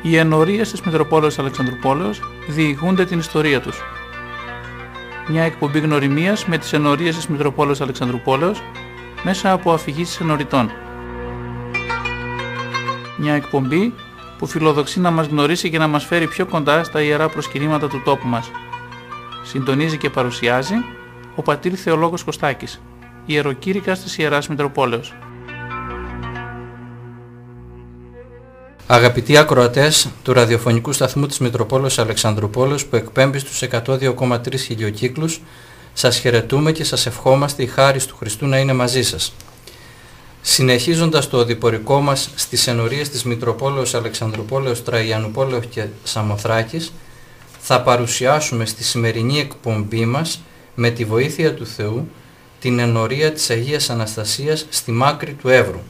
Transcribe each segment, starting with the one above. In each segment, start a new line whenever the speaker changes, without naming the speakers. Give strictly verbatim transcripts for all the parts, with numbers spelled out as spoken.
Οι ενορίες της Μητροπόλεως Αλεξανδρουπόλεως διηγούνται την ιστορία τους. Μια εκπομπή γνωριμίας με τις ενορίες της Μητροπόλεως Αλεξανδρουπόλεως μέσα από αφηγήσεις ενοριτών. Μια εκπομπή που φιλοδοξεί να μας γνωρίσει και να μας φέρει πιο κοντά στα ιερά προσκυνήματα του τόπου μας. Συντονίζει και παρουσιάζει ο πατήρ Θεολόγος Κωστάκης, ιεροκήρυκας της Ιεράς Μητροπόλεως.
Αγαπητοί ακροατές του ραδιοφωνικού σταθμού της Μητροπόλεως Αλεξανδρουπόλεως που εκπέμπει στους εκατό δύο κόμμα τρία χιλιοκύκλους, σας χαιρετούμε και σας ευχόμαστε η χάρις του Χριστού να είναι μαζί σας. Συνεχίζοντας το οδηπορικό μας στις ενορίες της Μητροπόλεως Αλεξανδρουπόλεως, Τραγιανουπόλεως και Σαμοθράκης, θα παρουσιάσουμε στη σημερινή εκπομπή μας, με τη βοήθεια του Θεού, την ενορία της Αγίας Αναστασίας στη μάκρη του Εύρου.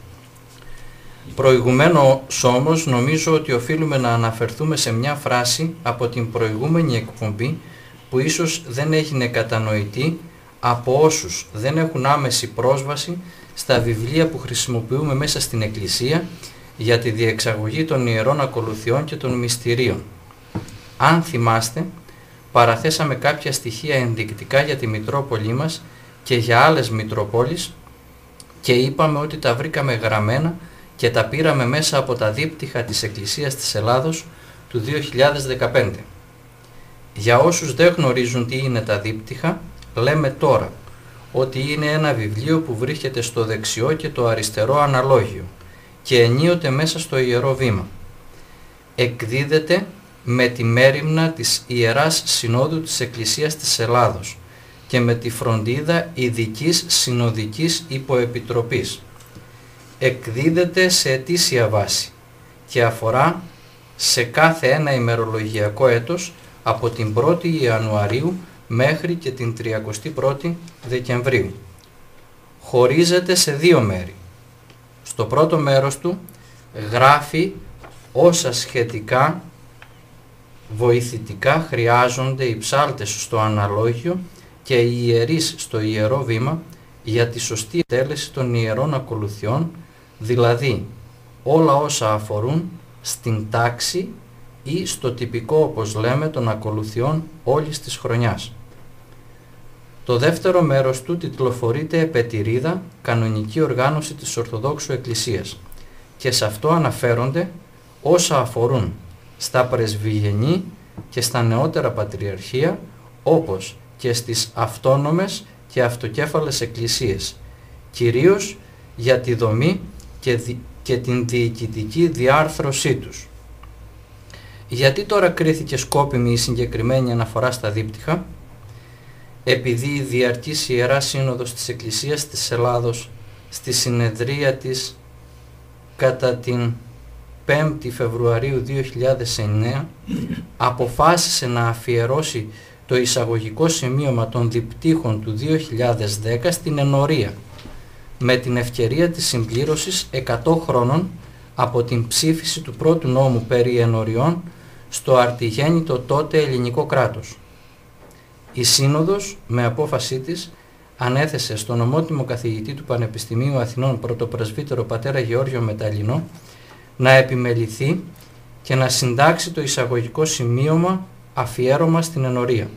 Προηγουμένως όμως νομίζω ότι οφείλουμε να αναφερθούμε σε μια φράση από την προηγούμενη εκπομπή που ίσως δεν έγινε κατανοητή από όσους δεν έχουν άμεση πρόσβαση στα βιβλία που χρησιμοποιούμε μέσα στην Εκκλησία για τη διεξαγωγή των ιερών ακολουθιών και των μυστηρίων. Αν θυμάστε, παραθέσαμε κάποια στοιχεία ενδεικτικά για τη Μητρόπολη μας και για άλλες Μητροπόλεις και είπαμε ότι τα βρήκαμε γραμμένα και τα πήραμε μέσα από τα δίπτυχα της Εκκλησίας της Ελλάδος του δύο χιλιάδες δεκαπέντε. Για όσους δεν γνωρίζουν τι είναι τα δίπτυχα, λέμε τώρα ότι είναι ένα βιβλίο που βρίσκεται στο δεξιό και το αριστερό αναλόγιο και ενίοτε μέσα στο Ιερό Βήμα. Εκδίδεται με τη μέριμνα της Ιεράς Συνόδου της Εκκλησίας της Ελλάδος και με τη φροντίδα ειδικής συνοδικής υποεπιτροπής. Εκδίδεται σε ετήσια βάση και αφορά σε κάθε ένα ημερολογιακό έτος από την πρώτη Ιανουαρίου μέχρι και την τριαντάτη πρώτη Δεκεμβρίου. Χωρίζεται σε δύο μέρη. Στο πρώτο μέρος του γράφει όσα σχετικά βοηθητικά χρειάζονται οι ψάλτες στο αναλόγιο και οι ιερείς στο Ιερό Βήμα για τη σωστή εκτέλεση των ιερών ακολουθιών, δηλαδή όλα όσα αφορούν στην τάξη ή στο τυπικό, όπως λέμε, των ακολουθιών όλης της χρονιάς. Το δεύτερο μέρος του τιτλοφορείται «Επετηρίδα, κανονική οργάνωση της Ορθοδόξου Εκκλησίας» και σε αυτό αναφέρονται όσα αφορούν στα πρεσβυγενή και στα νεότερα πατριαρχία, όπως και στις αυτόνομες και αυτοκέφαλες εκκλησίες, κυρίως για τη δομή και, δι... και την διοικητική διάρθρωσή τους. Γιατί τώρα κρίθηκε σκόπιμη η συγκεκριμένη αναφορά στα δίπτυχα? Επειδή η διαρκής Ιερά Σύνοδος της Εκκλησίας της Ελλάδος στη συνεδρία της κατά την πέμπτη Φεβρουαρίου δύο χιλιάδες εννέα αποφάσισε να αφιερώσει το εισαγωγικό σημείωμα των διπτύχων του δύο χιλιάδες δέκα στην ενορία, με την ευκαιρία της συμπλήρωσης εκατό χρόνων από την ψήφιση του πρώτου νόμου περί ενοριών στο αρτιγέννητο τότε ελληνικό κράτος. Η Σύνοδος, με απόφασή της, ανέθεσε στον ομότιμο καθηγητή του Πανεπιστημίου Αθηνών πρωτοπρεσβύτερο πατέρα Γεώργιο Μεταλλινό να επιμεληθεί και να συντάξει το εισαγωγικό σημείωμα αφιέρωμα στην ενορία.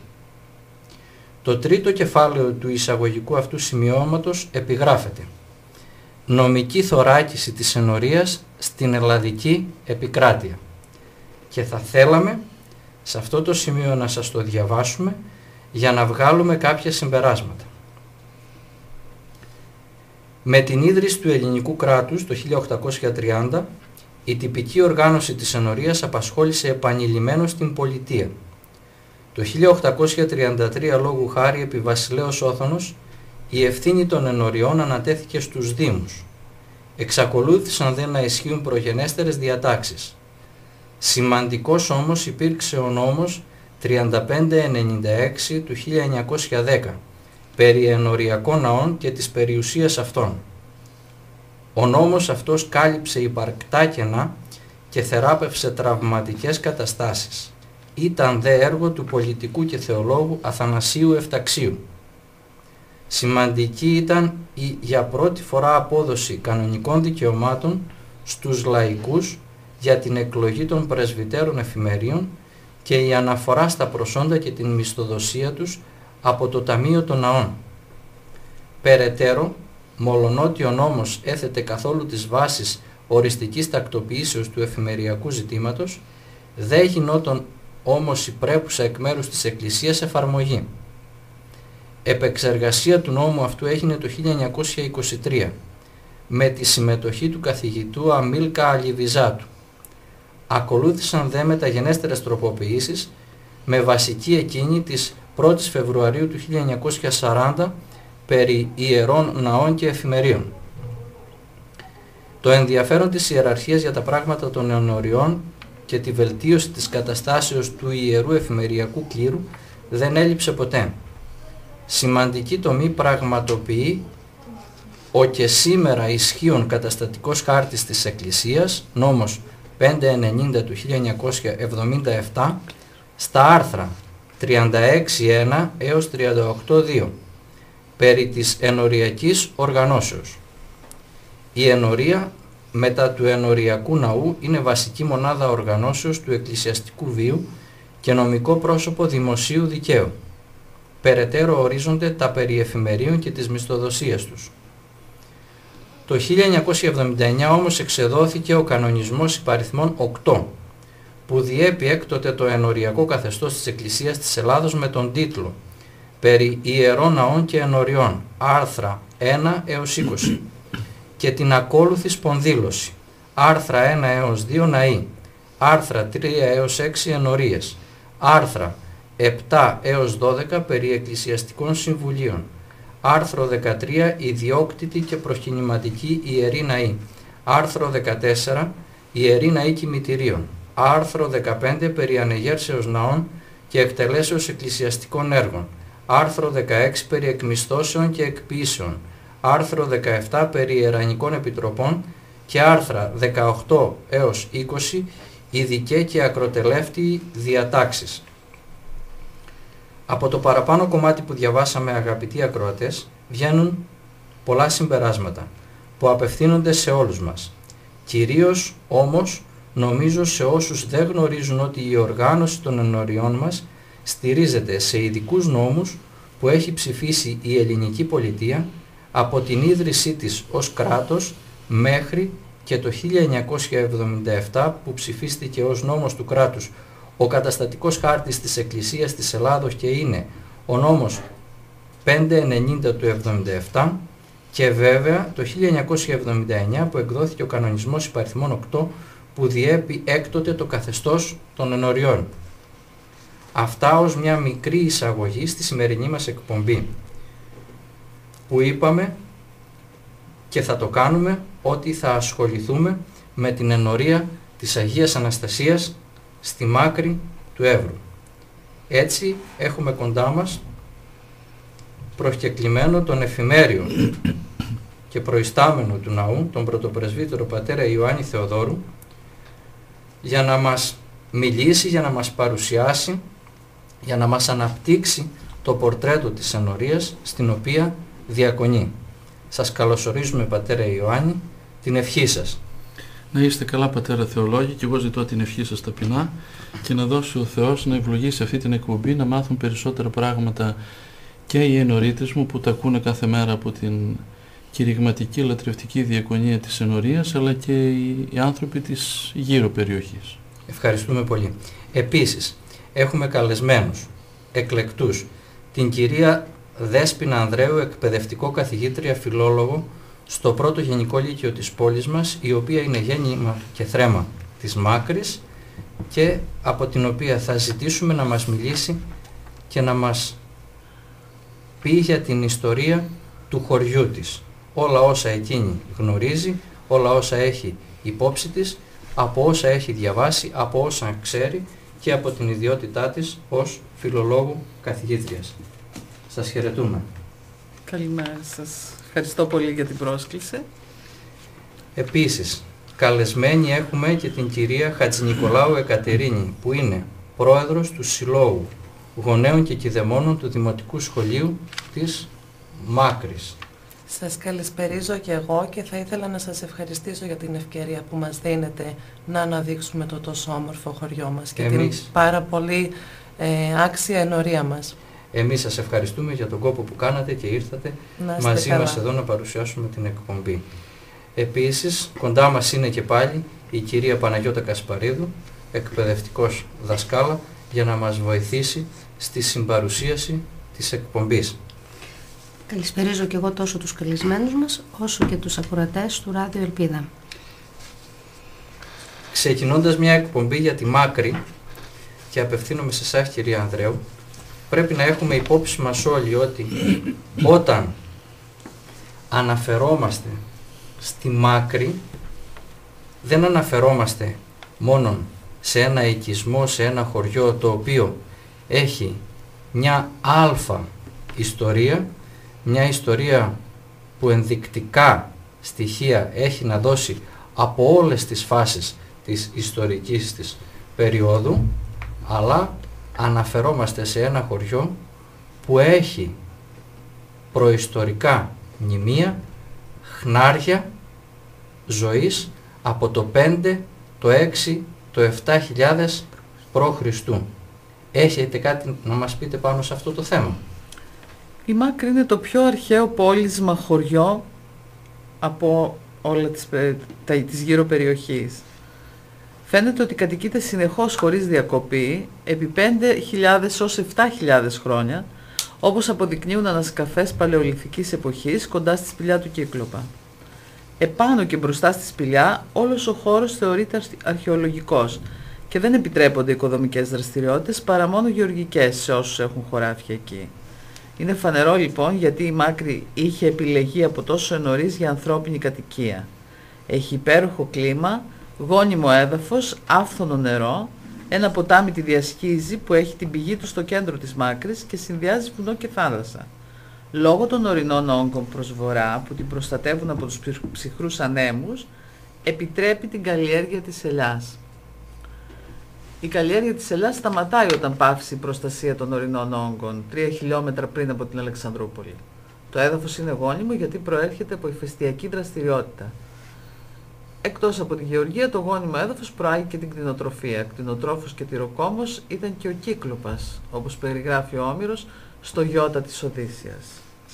Το τρίτο κεφάλαιο του εισαγωγικού αυτού σημειώματος επιγράφεται «Νομική θωράκιση της ενορίας στην ελλαδική επικράτεια» και θα θέλαμε σε αυτό το σημείο να σας το διαβάσουμε για να βγάλουμε κάποια συμπεράσματα. Με την ίδρυση του ελληνικού κράτους το χίλια οκτακόσια τριάντα, η τυπική οργάνωση της ενορίας απασχόλησε επανειλημμένως την πολιτεία. Το χίλια οκτακόσια τριάντα τρία λόγου χάρη επί Βασιλέως Όθωνος, η ευθύνη των ενοριών ανατέθηκε στους Δήμους. Εξακολούθησαν δε να ισχύουν προγενέστερες διατάξεις. Σημαντικός όμως υπήρξε ο νόμος τριάντα πέντε ενενήντα έξι του χίλια εννιακόσια δέκα περί ενοριακών ναών και της περιουσίας αυτών. Ο νόμος αυτός κάλυψε υπαρκτά κενά και θεράπευσε τραυματικές καταστάσεις. Ήταν δε έργο του πολιτικού και θεολόγου Αθανασίου Εφταξίου. Σημαντική ήταν η για πρώτη φορά απόδοση κανονικών δικαιωμάτων στους λαϊκούς για την εκλογή των πρεσβυτέρων εφημερίων και η αναφορά στα προσόντα και την μισθοδοσία τους από το Ταμείο των Ναών. Περαιτέρω, μολονότι ο νόμος έθετε καθόλου τις βάσεις οριστικής τακτοποιήσεως του εφημεριακού ζητήματος, δεν γινόταν όμως η πρέπουσα εκ μέρους της Εκκλησίας εφαρμογή. Επεξεργασία του νόμου αυτού έγινε το χίλια εννιακόσια είκοσι τρία με τη συμμετοχή του καθηγητού Αμίλκα Αλιβιζάτου. Ακολούθησαν δε μεταγενέστερες τροποποιήσεις με βασική εκείνη της πρώτης Φεβρουαρίου του χίλια εννιακόσια σαράντα περί ιερών ναών και εφημερίων. Το ενδιαφέρον της ιεραρχίας για τα πράγματα των ενωριών και τη βελτίωση της καταστάσεως του ιερού εφημεριακού κλήρου δεν έλειψε ποτέ. Σημαντική τομή πραγματοποιεί ο και σήμερα ισχύων καταστατικός χάρτης της Εκκλησίας, νόμος πεντακόσια ενενήντα του χίλια εννιακόσια εβδομήντα επτά, στα άρθρα τριάντα έξι ένα έως τριάντα οκτώ δύο, περί της ενοριακής οργανώσεως. Η ενορία μετά του ενοριακού ναού είναι βασική μονάδα οργανώσεως του εκκλησιαστικού βίου και νομικό πρόσωπο δημοσίου δικαίου. Περαιτέρω ορίζονται τα περί εφημερίων και της μισθοδοσίας τους. Το χίλια εννιακόσια εβδομήντα εννέα όμως εξεδόθηκε ο κανονισμός υπαριθμών οκτώ, που διέπει έκτοτε το ενοριακό καθεστώς της Εκκλησίας της Ελλάδος με τον τίτλο «Περί ιερών ναών και ενωριών», άρθρα ένα έως είκοσι, και την ακόλουθη σπονδήλωση, άρθρα ένα έως δύο ναοί, άρθρα τρία έως έξι ενορίες, άρθρα επτά έως δώδεκα περί εκκλησιαστικών συμβουλίων, άρθρο δεκατρία ιδιόκτητη και προκινηματική ιερή ναή, άρθρο δεκατέσσερα ιερή ναή κημητηρίων, άρθρο δεκαπέντε περί ανεγέρσεως ναών και εκτελέσεως εκκλησιαστικών έργων, άρθρο δεκαέξι περί εκμισθώσεων και εκποίησεων, άρθρο δεκαεπτά περί ιερανικών επιτροπών και άρθρα δεκαοκτώ έως είκοσι ειδικέ και ακροτελεύτιοι διατάξεις. Από το παραπάνω κομμάτι που διαβάσαμε, αγαπητοί ακροατές, βγαίνουν πολλά συμπεράσματα που απευθύνονται σε όλους μας. Κυρίως όμως νομίζω σε όσους δεν γνωρίζουν ότι η οργάνωση των ενωριών μας στηρίζεται σε ειδικούς νόμους που έχει ψηφίσει η ελληνική πολιτεία από την ίδρυσή της ως κράτος μέχρι και το χίλια εννιακόσια εβδομήντα επτά που ψηφίστηκε ως νόμος του κράτους ο καταστατικός χάρτης της Εκκλησίας της Ελλάδος και είναι ο νόμος πεντακόσια ενενήντα του εβδομήντα επτά και βέβαια το χίλια εννιακόσια εβδομήντα εννέα που εκδόθηκε ο κανονισμός υπαριθμών οκτώ που διέπει έκτοτε το καθεστώς των ενωριών. Αυτά ως μια μικρή εισαγωγή στη σημερινή μας εκπομπή που είπαμε και θα το κάνουμε ότι θα ασχοληθούμε με την ενορία της Αγίας Αναστασίας στη μάκρη του Εύρου. Έτσι έχουμε κοντά μας προσκεκλημένο τον εφημέριο και προϊστάμενο του ναού, τον πρωτοπρεσβύτερο πατέρα Ιωάννη Θεοδόρου, για να μας μιλήσει, για να μας παρουσιάσει, για να μας αναπτύξει το πορτρέτο της ενορίας στην οποία διακονεί. Σας καλωσορίζουμε, πατέρα Ιωάννη, την ευχή σας.
Να είστε καλά, πατέρα Θεολόγη, και εγώ ζητώ την ευχή σας ταπεινά και να δώσει ο Θεός να ευλογήσει αυτή την εκπομπή, να μάθουν περισσότερα πράγματα και οι ενορίτες μου που τα ακούνε κάθε μέρα από την κηρυγματική λατρευτική διακονία της ενορίας, αλλά και οι, οι άνθρωποι της γύρω περιοχής.
Ευχαριστούμε πολύ. Επίσης, έχουμε καλεσμένους, εκλεκτούς, την κυρία Δέσποινα Ανδρέου, εκπαιδευτικό καθηγήτρια φιλόλογο στο πρώτο γενικό λύκειο της πόλης μας, η οποία είναι γέννημα και θρέμα της Μάκρης και από την οποία θα ζητήσουμε να μας μιλήσει και να μας πει για την ιστορία του χωριού της. Όλα όσα εκείνη γνωρίζει, όλα όσα έχει υπόψη της, από όσα έχει διαβάσει, από όσα ξέρει και από την ιδιότητά της ως φιλολόγου καθηγήτριας. Σας χαιρετούμε.
Καλημέρα σας. Ευχαριστώ πολύ για την πρόσκληση.
Επίσης, καλεσμένη έχουμε και την κυρία Χατζηνικολάου Εκατερίνη, που είναι πρόεδρος του Συλλόγου Γονέων και Κηδεμόνων του Δημοτικού Σχολείου της Μάκρης.
Σας καλησπερίζω και εγώ και θα ήθελα να σας ευχαριστήσω για την ευκαιρία που μας δίνετε να αναδείξουμε το τόσο όμορφο χωριό μας και
Εμείς.
την πάρα πολύ ε, άξια ενορία μας.
Εμείς σας ευχαριστούμε για τον κόπο που κάνατε και ήρθατε
Να είστε
μαζί
καλά.
μας εδώ να παρουσιάσουμε την εκπομπή. Επίσης, κοντά μας είναι και πάλι η κυρία Παναγιώτα Κασπαρίδου, εκπαιδευτικός δασκάλα, για να μας βοηθήσει στη συμπαρουσίαση της εκπομπής.
Καλησπερίζω και εγώ τόσο τους καλεσμένους μας, όσο και τους ακροατές του Ράδιο Ελπίδα.
Ξεκινώντας μια εκπομπή για τη Μάκρη, και απευθύνομαι σε εσάς κυρία Ανδρέου, πρέπει να έχουμε υπόψη μας όλοι ότι όταν αναφερόμαστε στη Μάκρη, δεν αναφερόμαστε μόνο σε ένα οικισμό, σε ένα χωριό το οποίο έχει μια αλφα ιστορία, μια ιστορία που ενδεικτικά στοιχεία έχει να δώσει από όλες τις φάσεις της ιστορικής της περίοδου, αλλά αναφερόμαστε σε ένα χωριό που έχει προϊστορικά μνημεία, χνάρια ζωής από το πέντε, το έξι, το επτά χιλιάδες π.Χ. Έχετε κάτι να μας πείτε πάνω σε αυτό το θέμα?
Η Μάκρη είναι το πιο αρχαίο πόλισμα χωριό από όλα τις, τα, της γύρω περιοχής. Φαίνεται ότι κατοικείται συνεχώς χωρίς διακοπή επί πέντε χιλιάδες έως επτά χιλιάδες χρόνια, όπως αποδεικνύουν ανασκαφές παλαιολιθικής εποχής κοντά στη σπηλιά του Κύκλοπα. Επάνω και μπροστά στη σπηλιά όλος ο χώρος θεωρείται αρχαιολογικός και δεν επιτρέπονται οικοδομικές δραστηριότητες παρά μόνο γεωργικές σε όσους έχουν χωράφια εκεί. Είναι φανερό λοιπόν γιατί η Μάκρη είχε επιλεγεί από τόσο νωρίς για ανθρώπινη κατοικία. Έχει υπέροχο κλίμα, γόνιμο έδαφος, άφθονο νερό, ένα ποτάμι τη διασχίζει που έχει την πηγή του στο κέντρο της Μάκρης και συνδυάζει βουνό και θάλασσα. Λόγω των ορεινών όγκων προς βορρά που την προστατεύουν από τους ψυχρούς ανέμους, επιτρέπει την καλλιέργεια της ελιάς. Η καλλιέργεια της ελιάς σταματάει όταν πάυσει η προστασία των ορεινών όγκων, τρία χιλιόμετρα πριν από την Αλεξανδρούπολη. Το έδαφος είναι γόνιμο γιατί προέρχεται από ηφαιστειακή δραστηριότητα. Εκτός από τη γεωργία, το γόνιμο έδαφος προάγει και την κτηνοτροφία. Κτηνοτρόφος και τυροκόμος ήταν και ο Κύκλοπας, όπως περιγράφει ο Όμηρος στο Γιώτα της Οδύσσιας.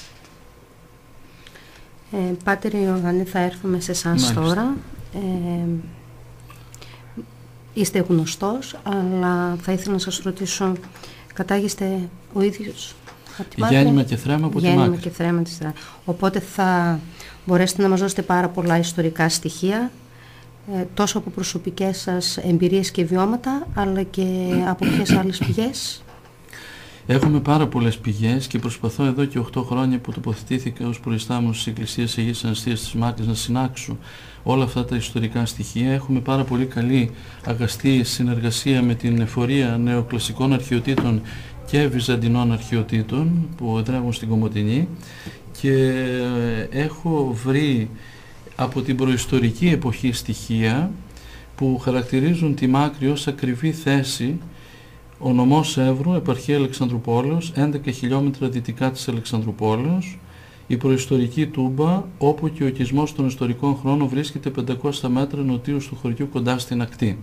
Ε, Πάτερ Ιωάννη, θα έρθουμε σε εσάς τώρα. Ε, είστε γνωστός, αλλά θα ήθελα να σας ρωτήσω, κατάγεστε ο ίδιος από την Μάκρη?
Γέννημα και θρέμα από τη Μάκρη.
Γέννημα και θρέμα της Μάκρη. Οπότε θα μπορέσετε να μας δώσετε πάρα πολλά ιστορικά στοιχεία, ε, τόσο από προσωπικές σας εμπειρίες και βιώματα, αλλά και από ποιες άλλες πηγές?
Έχουμε πάρα πολλές πηγές και προσπαθώ εδώ και οκτώ χρόνια που τοποθετήθηκα ως προϊστάμενος της Εκκλησίας Αγίας Αναστασίας της Μάκρης να συνάξω όλα αυτά τα ιστορικά στοιχεία. Έχουμε πάρα πολύ καλή αγαστή συνεργασία με την εφορία νεοκλασικών αρχαιοτήτων και βυζαντινών αρχαιοτήτων που εδρεύουν στην Κομοτηνή, και έχω βρει από την προϊστορική εποχή στοιχεία που χαρακτηρίζουν τη Μάκρη ως ακριβή θέση. Ο νομός Εύρου, επαρχία Αλεξανδρουπόλεως, έντεκα χιλιόμετρα δυτικά της Αλεξανδρουπόλεως, η προϊστορική Τούμπα, όπου και ο οικισμός των ιστορικών χρόνων βρίσκεται πεντακόσια μέτρα νοτίως του χωριού κοντά στην ακτή.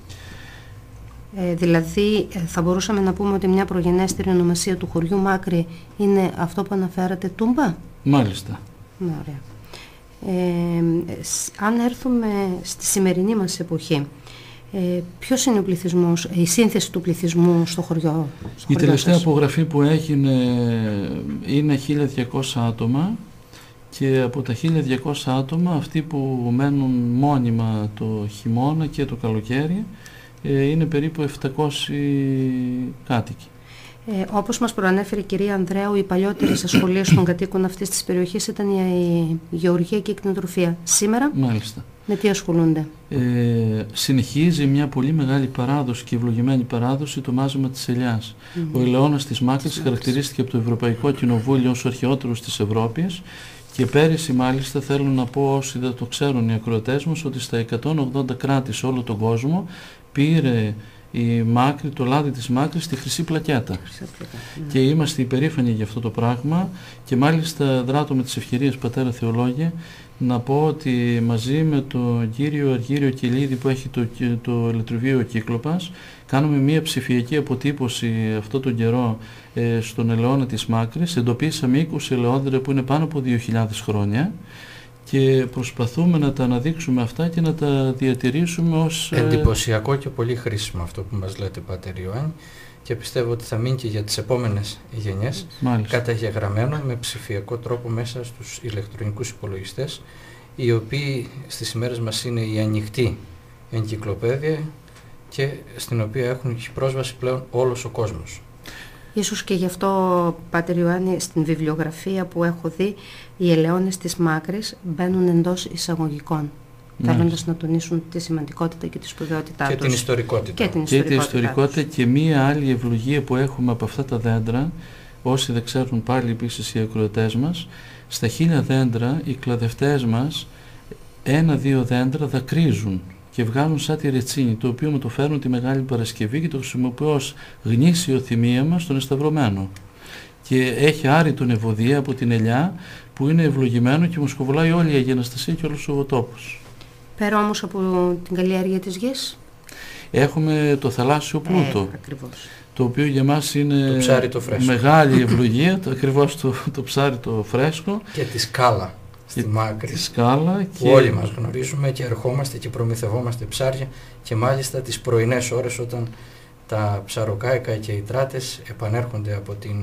Ε, δηλαδή θα μπορούσαμε να πούμε ότι μια προγενέστερη ονομασία του χωριού Μάκρη είναι αυτό που αναφέρατε, Τούμπα?
Μάλιστα.
Ωραία. Ε, αν έρθουμε στη σημερινή μας εποχή, Ε, ποιος είναι ο πληθυσμός, η σύνθεση του πληθυσμού στο χωριό? Στο
η
χωριό
τελευταία
σας.
απογραφή που έγινε είναι χίλια διακόσια άτομα, και από τα χίλια διακόσια άτομα αυτοί που μένουν μόνιμα το χειμώνα και το καλοκαίρι ε, είναι περίπου επτακόσιοι κάτοικοι.
Ε, όπως μας προανέφερε η κυρία Ανδρέου, οι παλιότερες ασχολίες των κατοίκων αυτής της περιοχής ήταν η γεωργία και η κτηνοτροφία. Σήμερα
Μάλιστα.
με τι ασχολούνται?
Ε, συνεχίζει μια πολύ μεγάλη παράδοση και ευλογημένη παράδοση το μάζεμα της ελιάς. Mm-hmm. Ο ελαιώνας της Μάκρης χαρακτηρίστηκε από το Ευρωπαϊκό Κοινοβούλιο ως ο αρχαιότερος της Ευρώπης, και πέρυσι μάλιστα, θέλω να πω όσοι δεν το ξέρουν οι ακροατές μας, ότι στα εκατόν ογδόντα κράτη σε όλο τον κόσμο πήρε η Μάκρη, το λάδι της Μάκρης στη Χρυσή Πλακέτα. Και είμαστε υπερήφανοι για αυτό το πράγμα και μάλιστα δράτω με τις ευκαιρίες, πατέρα Θεολόγε, να πω ότι μαζί με τον κύριο Αργύριο Κελίδη που έχει το, το ηλεκτροβείο Κύκλοπας κάνουμε μια ψηφιακή αποτύπωση αυτό τον καιρό ε, στον ελαιώνα της Μάκρης. Εντοπίσαμε είκοσι ελαιόδερα που είναι πάνω από δύο χιλιάδες χρόνια και προσπαθούμε να τα αναδείξουμε αυτά και να τα διατηρήσουμε ως...
Εντυπωσιακό και πολύ χρήσιμο αυτό που μας λέτε, Πάτερ Ιωάννη, και πιστεύω ότι θα μείνει και για τις επόμενες γενιές καταγεγραμμένο με ψηφιακό τρόπο μέσα στους ηλεκτρονικούς υπολογιστές, οι οποίοι στις ημέρες μας είναι η ανοιχτή εγκυκλοπαίδεια και στην οποία έχουν πρόσβαση πλέον όλος ο κόσμος.
Ίσως και γι' αυτό, Πάτερ Ιωάννη, στην βιβλιογραφία που έχω δει, οι ελαιώνες της Μάκρης μπαίνουν εντός εισαγωγικών, θέλοντας να τονίσουν τη σημαντικότητα και τη σπουδαιότητά
και
τους.
Την ιστορικότητα.
Και την
και
ιστορικότητα.
την ιστορικότητα και μία άλλη ευλογία που έχουμε από αυτά τα δέντρα, όσοι δεν ξέρουν πάλι επίσης οι ακροατές μας, στα χίλια δέντρα οι κλαδευτές μας ένα-δύο δέντρα δακρύζουν και βγάλουν σαν τη ρετσίνη, το οποίο μου το φέρνουν τη Μεγάλη Παρασκευή και το χρησιμοποιώ ως γνήσιο θυμίαμα στον εσταυρωμένο. Και έχει άρρητον ευωδία από την ελιά που είναι ευλογημένο και μου σκοβολάει όλη η Αγία Αναστασία και όλος ο τόπος.
Πέρα όμως από την καλλιέργεια της γης,
έχουμε το θαλάσσιο πλούτο,
ε, ακριβώς.
το οποίο για μας είναι
το ψάρι το φρέσκο.
Μεγάλη ευλογία, το, ακριβώς το, το ψάρι το φρέσκο.
Και τη σκάλα στη
και
Μάκρη,
τη σκάλα
που
και...
όλοι μας γνωρίζουμε και ερχόμαστε και προμηθευόμαστε ψάρια, και μάλιστα τις πρωινές ώρες όταν τα ψαροκάικα και οι τράτες επανέρχονται από την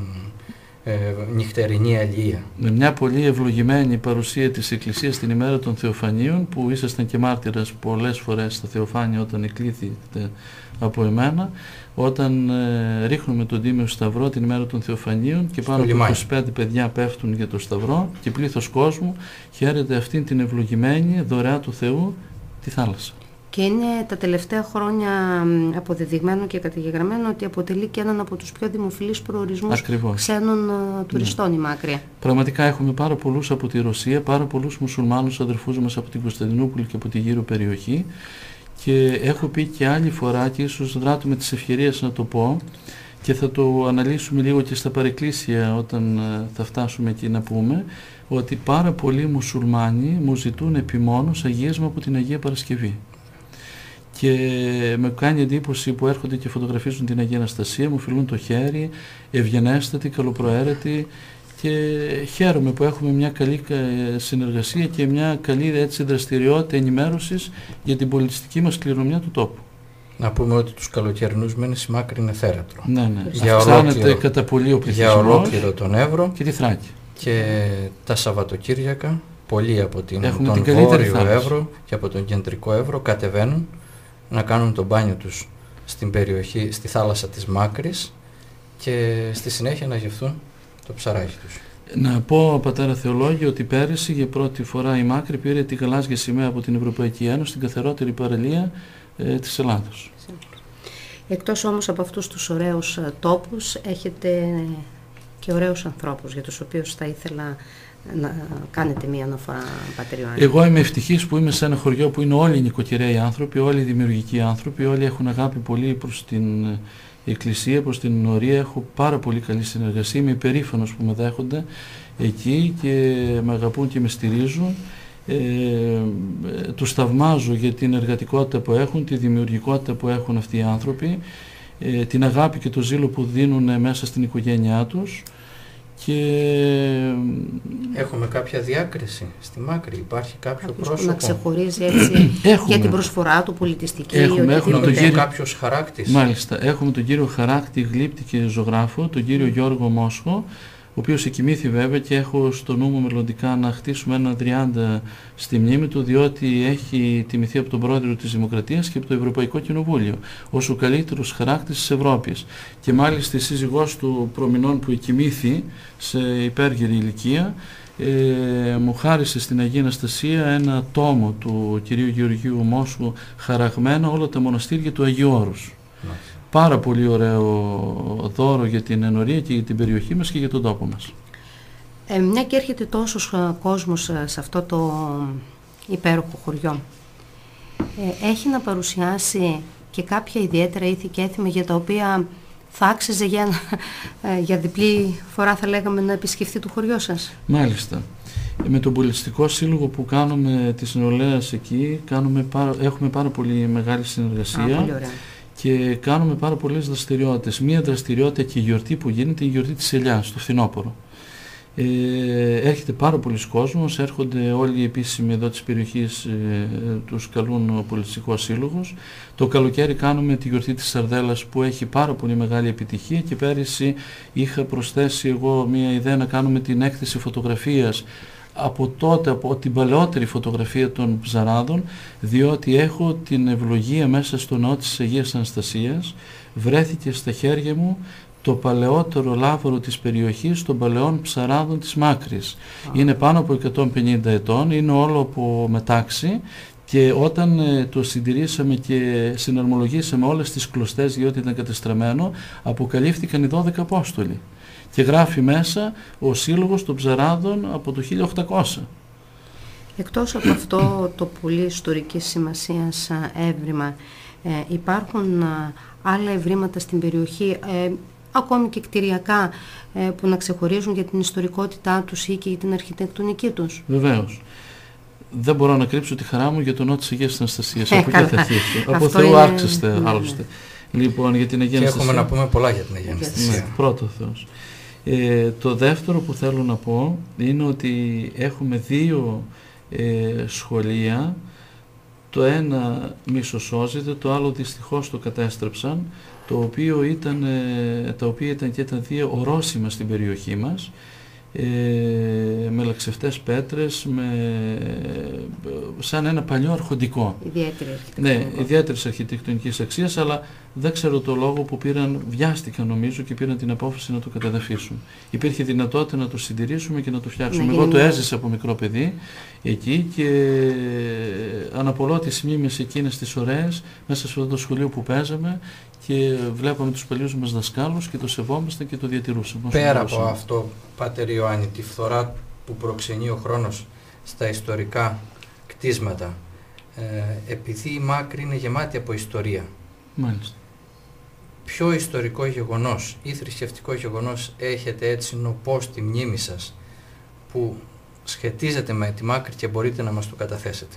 ε, νυχτερινή αλληλεία.
Με μια πολύ ευλογημένη παρουσία της Εκκλησίας την ημέρα των Θεοφανίων, που ήσασταν και μάρτυρας πολλές φορές στα Θεοφάνια όταν εκλήθητε από εμένα, όταν ε, ρίχνουμε τον Τίμιο Σταυρό την ημέρα των Θεοφανίων και πάνω από είκοσι πέντε παιδιά πέφτουν για το Σταυρό και πλήθος κόσμου χαίρεται αυτήν την ευλογημένη δωρεά του Θεού τη θάλασσα.
Και είναι τα τελευταία χρόνια αποδεδειγμένο και καταγεγραμμένο ότι αποτελεί και έναν από τους πιο δημοφιλείς προορισμούς
Ακριβώς.
ξένων uh, τουριστών, ναι. Η Μάκρη.
Πραγματικά έχουμε πάρα πολλούς από τη Ρωσία, πάρα πολλούς μουσουλμάνους αδερφούς μας από την Κωνσταντινούπολη και από τη γύρω περιοχή, και έχω πει και άλλη φορά και ίσως δράτω με τις ευκαιρίες να το πω και θα το αναλύσουμε λίγο και στα παρεκκλήσια όταν uh, θα φτάσουμε εκεί να πούμε, ότι πάρα πολλοί μουσουλμάνοι μου ζητούν επιμόνως αγίασμα από την Αγία Παρασκευή. Και με κάνει εντύπωση που έρχονται και φωτογραφίζουν την Αγία Αναστασία, μου φιλούν το χέρι, ευγενέστατοι, καλοπροαίρετοι, και χαίρομαι που έχουμε μια καλή συνεργασία και μια καλή έτσι, δραστηριότητα ενημέρωσης για την πολιτιστική μας κληρονομιά του τόπου.
Να πούμε ότι τους καλοκαιρινούς μήνες η Μάκρη είναι θέρατρο.
Ναι, ναι.
Για
Αυξάνεται κατά πολύ ο πληθυσμός.
Για ολόκληρο τον Εύρο
και τη Θράκη.
Και τα Σαββατοκύριακα πολλοί από την,
έχουμε
τον
την
Βόρειο
θάλασσα.
Εύρο και από τον Κεντρικό Εύρο κατεβαίνουν να κάνουν το μπάνιο τους στην περιοχή, στη θάλασσα της Μάκρης, και στη συνέχεια να γευθούν το ψαράκι τους.
Να πω, πατέρα Θεολόγη, ότι πέρυσι για πρώτη φορά η Μάκρη πήρε τη γαλάζια σημαία από την Ευρωπαϊκή Ένωση, την καθαρότερη παραλία ε, της Ελλάδος.
Εκτός όμως από αυτούς τους ωραίους uh, τόπους, έχετε και ωραίους ανθρώπους για τους οποίους θα ήθελα να κάνετε μία αναφορά, Πατέρ Ιωάννη.
Εγώ είμαι ευτυχής που είμαι σε ένα χωριό που είναι όλοι νοικοκυρέοι άνθρωποι, όλοι δημιουργικοί άνθρωποι, όλοι έχουν αγάπη πολύ προς την Εκκλησία, προς την Ενωρία. Έχω πάρα πολύ καλή συνεργασία, είμαι υπερήφανος που με δέχονται εκεί και με αγαπούν και με στηρίζουν. Ε, τους θαυμάζω για την εργατικότητα που έχουν, τη δημιουργικότητα που έχουν αυτοί οι άνθρωποι, ε, την αγάπη και το ζήλο που δίνουν μέσα στην οικογένειά τους. Και...
Έχουμε κάποια διάκριση στη Μάκρη, υπάρχει κάποιο
Κάποιος
πρόσωπο
να ξεχωρίζει έτσι για την προσφορά του πολιτιστική.
Έχουμε, έχουμε τον
κύριο... κάποιος χαράκτης.
Μάλιστα, έχουμε τον κύριο χαράκτη, γλύπτη και ζωγράφο, τον κύριο Γιώργο Μόσχο, ο οποίος εκοιμήθη βέβαια, και έχω στο νου μου μελλοντικά να χτίσουμε ένα τριάντα στη μνήμη του, διότι έχει τιμηθεί από τον πρόεδρο της Δημοκρατίας και από το Ευρωπαϊκό Κοινοβούλιο ως ο καλύτερος χαράκτης της Ευρώπης. Και μάλιστα η σύζυγός του προμηνών που εκοιμήθη σε υπέργυρη ηλικία ε, μου χάρισε στην Αγία Αναστασία ένα τόμο του κυρίου Γεωργίου Μόσχου, χαραγμένα όλα τα μοναστήρια του Αγίου Όρους. Πάρα πολύ ωραίο δώρο για την Ενωρία και για την περιοχή μας και για τον τόπο μας.
Ε, μια και έρχεται τόσος κόσμος σε αυτό το υπέροχο χωριό, ε, έχει να παρουσιάσει και κάποια ιδιαίτερα ήθη και έθιμα για τα οποία θα άξιζε για, για διπλή φορά, θα λέγαμε, να επισκεφθεί το χωριό σας?
Μάλιστα. Με τον Πολιτιστικό Σύλλογο που κάνουμε της νεολαίας εκεί, κάνουμε πάρα, έχουμε πάρα πολύ μεγάλη συνεργασία.
Α, πολύ ωραία.
Και κάνουμε πάρα πολλές δραστηριότητες. Μία δραστηριότητα και η γιορτή που γίνεται, η γιορτή της ελιάς, το φθινόπωρο. Ε, έρχεται πάρα πολλοί κόσμος, έρχονται όλοι οι επίσημοι εδώ της περιοχής, ε, τους καλούν ο Πολιτιστικός Σύλλογος. Το καλοκαίρι κάνουμε τη γιορτή της Σαρδέλας που έχει πάρα πολύ μεγάλη επιτυχία, και πέρυσι είχα προσθέσει εγώ μία ιδέα να κάνουμε την έκθεση φωτογραφίας από τότε, από την παλαιότερη φωτογραφία των ψαράδων, διότι έχω την ευλογία μέσα στο ναό της Αγίας Αναστασίας, βρέθηκε στα χέρια μου το παλαιότερο λάβαρο της περιοχής των παλαιών ψαράδων της Μάκρης. Ah. Είναι πάνω από εκατόν πενήντα ετών, είναι όλο από μετάξι, και όταν ε, το συντηρήσαμε και συναρμολογήσαμε όλες τις κλωστές, διότι ήταν κατεστραμμένο, αποκαλύφθηκαν οι δώδεκα Απόστολοι. Και γράφει μέσα ο Σύλλογος των Ψαράδων από το χίλια οκτακόσια.
Εκτός από αυτό το πολύ ιστορικής σημασίας έβριμα, ε, υπάρχουν α, άλλα ευρήματα στην περιοχή, ε, ακόμη και κτηριακά, ε, που να ξεχωρίζουν για την ιστορικότητά τους ή και για την αρχιτεκτονική τους?
Βεβαίως. Δεν μπορώ να κρύψω τη χαρά μου για τον ναό της Αγίας Αναστασίας. Ε, από εκεί θα αρχίσει. Από Θεού είναι... άρχιστε, ναι, άλλωστε. Ναι. Λοιπόν, για την Αγία
και
Αναστασία.
έχουμε να πούμε πολλά για την Αγία Αναστασία.
Ναι, πρώτο Θεός. Ε, το δεύτερο που θέλω να πω είναι ότι έχουμε δύο ε, σχολεία. Το ένα μισοσώζεται, το άλλο δυστυχώς το κατέστρεψαν, το οποίο ήταν, ε, τα οποία ήταν και τα δύο ορόσημα στην περιοχή μας, ε, με λαξευτές πέτρες, με, σαν ένα παλιό αρχοντικό.
Ιδιαίτερη αρχιτεκτονική.
Ναι, ιδιαίτερης αρχιτεκτονικής αξίας, αλλά δεν ξέρω το λόγο που πήραν, βιάστηκαν νομίζω και πήραν την απόφαση να το καταδαφίσουν. Υπήρχε δυνατότητα να το συντηρήσουμε και να το φτιάξουμε.
Ναι,
Εγώ το
ναι.
έζησα από μικρό παιδί εκεί και αναπολώ τις μνήμες εκείνες τις ωραίες μέσα σε αυτό το σχολείο που παίζαμε, και βλέπαμε τους παλιούς μας δασκάλους και το σεβόμαστε και το διατηρούσαμε.
Πέρα από αυτό, Πάτερ Ιωάννη, τη φθορά που προξενεί ο χρόνος στα ιστορικά κτίσματα, ε, επειδή η Μάκρη είναι γεμάτη από ιστορία,
Μάλιστα.
ποιο ιστορικό γεγονός ή θρησκευτικό γεγονός έχετε έτσι νοπό στη μνήμη σας που σχετίζεται με τη Μάκρη και μπορείτε να μας το καταθέσετε?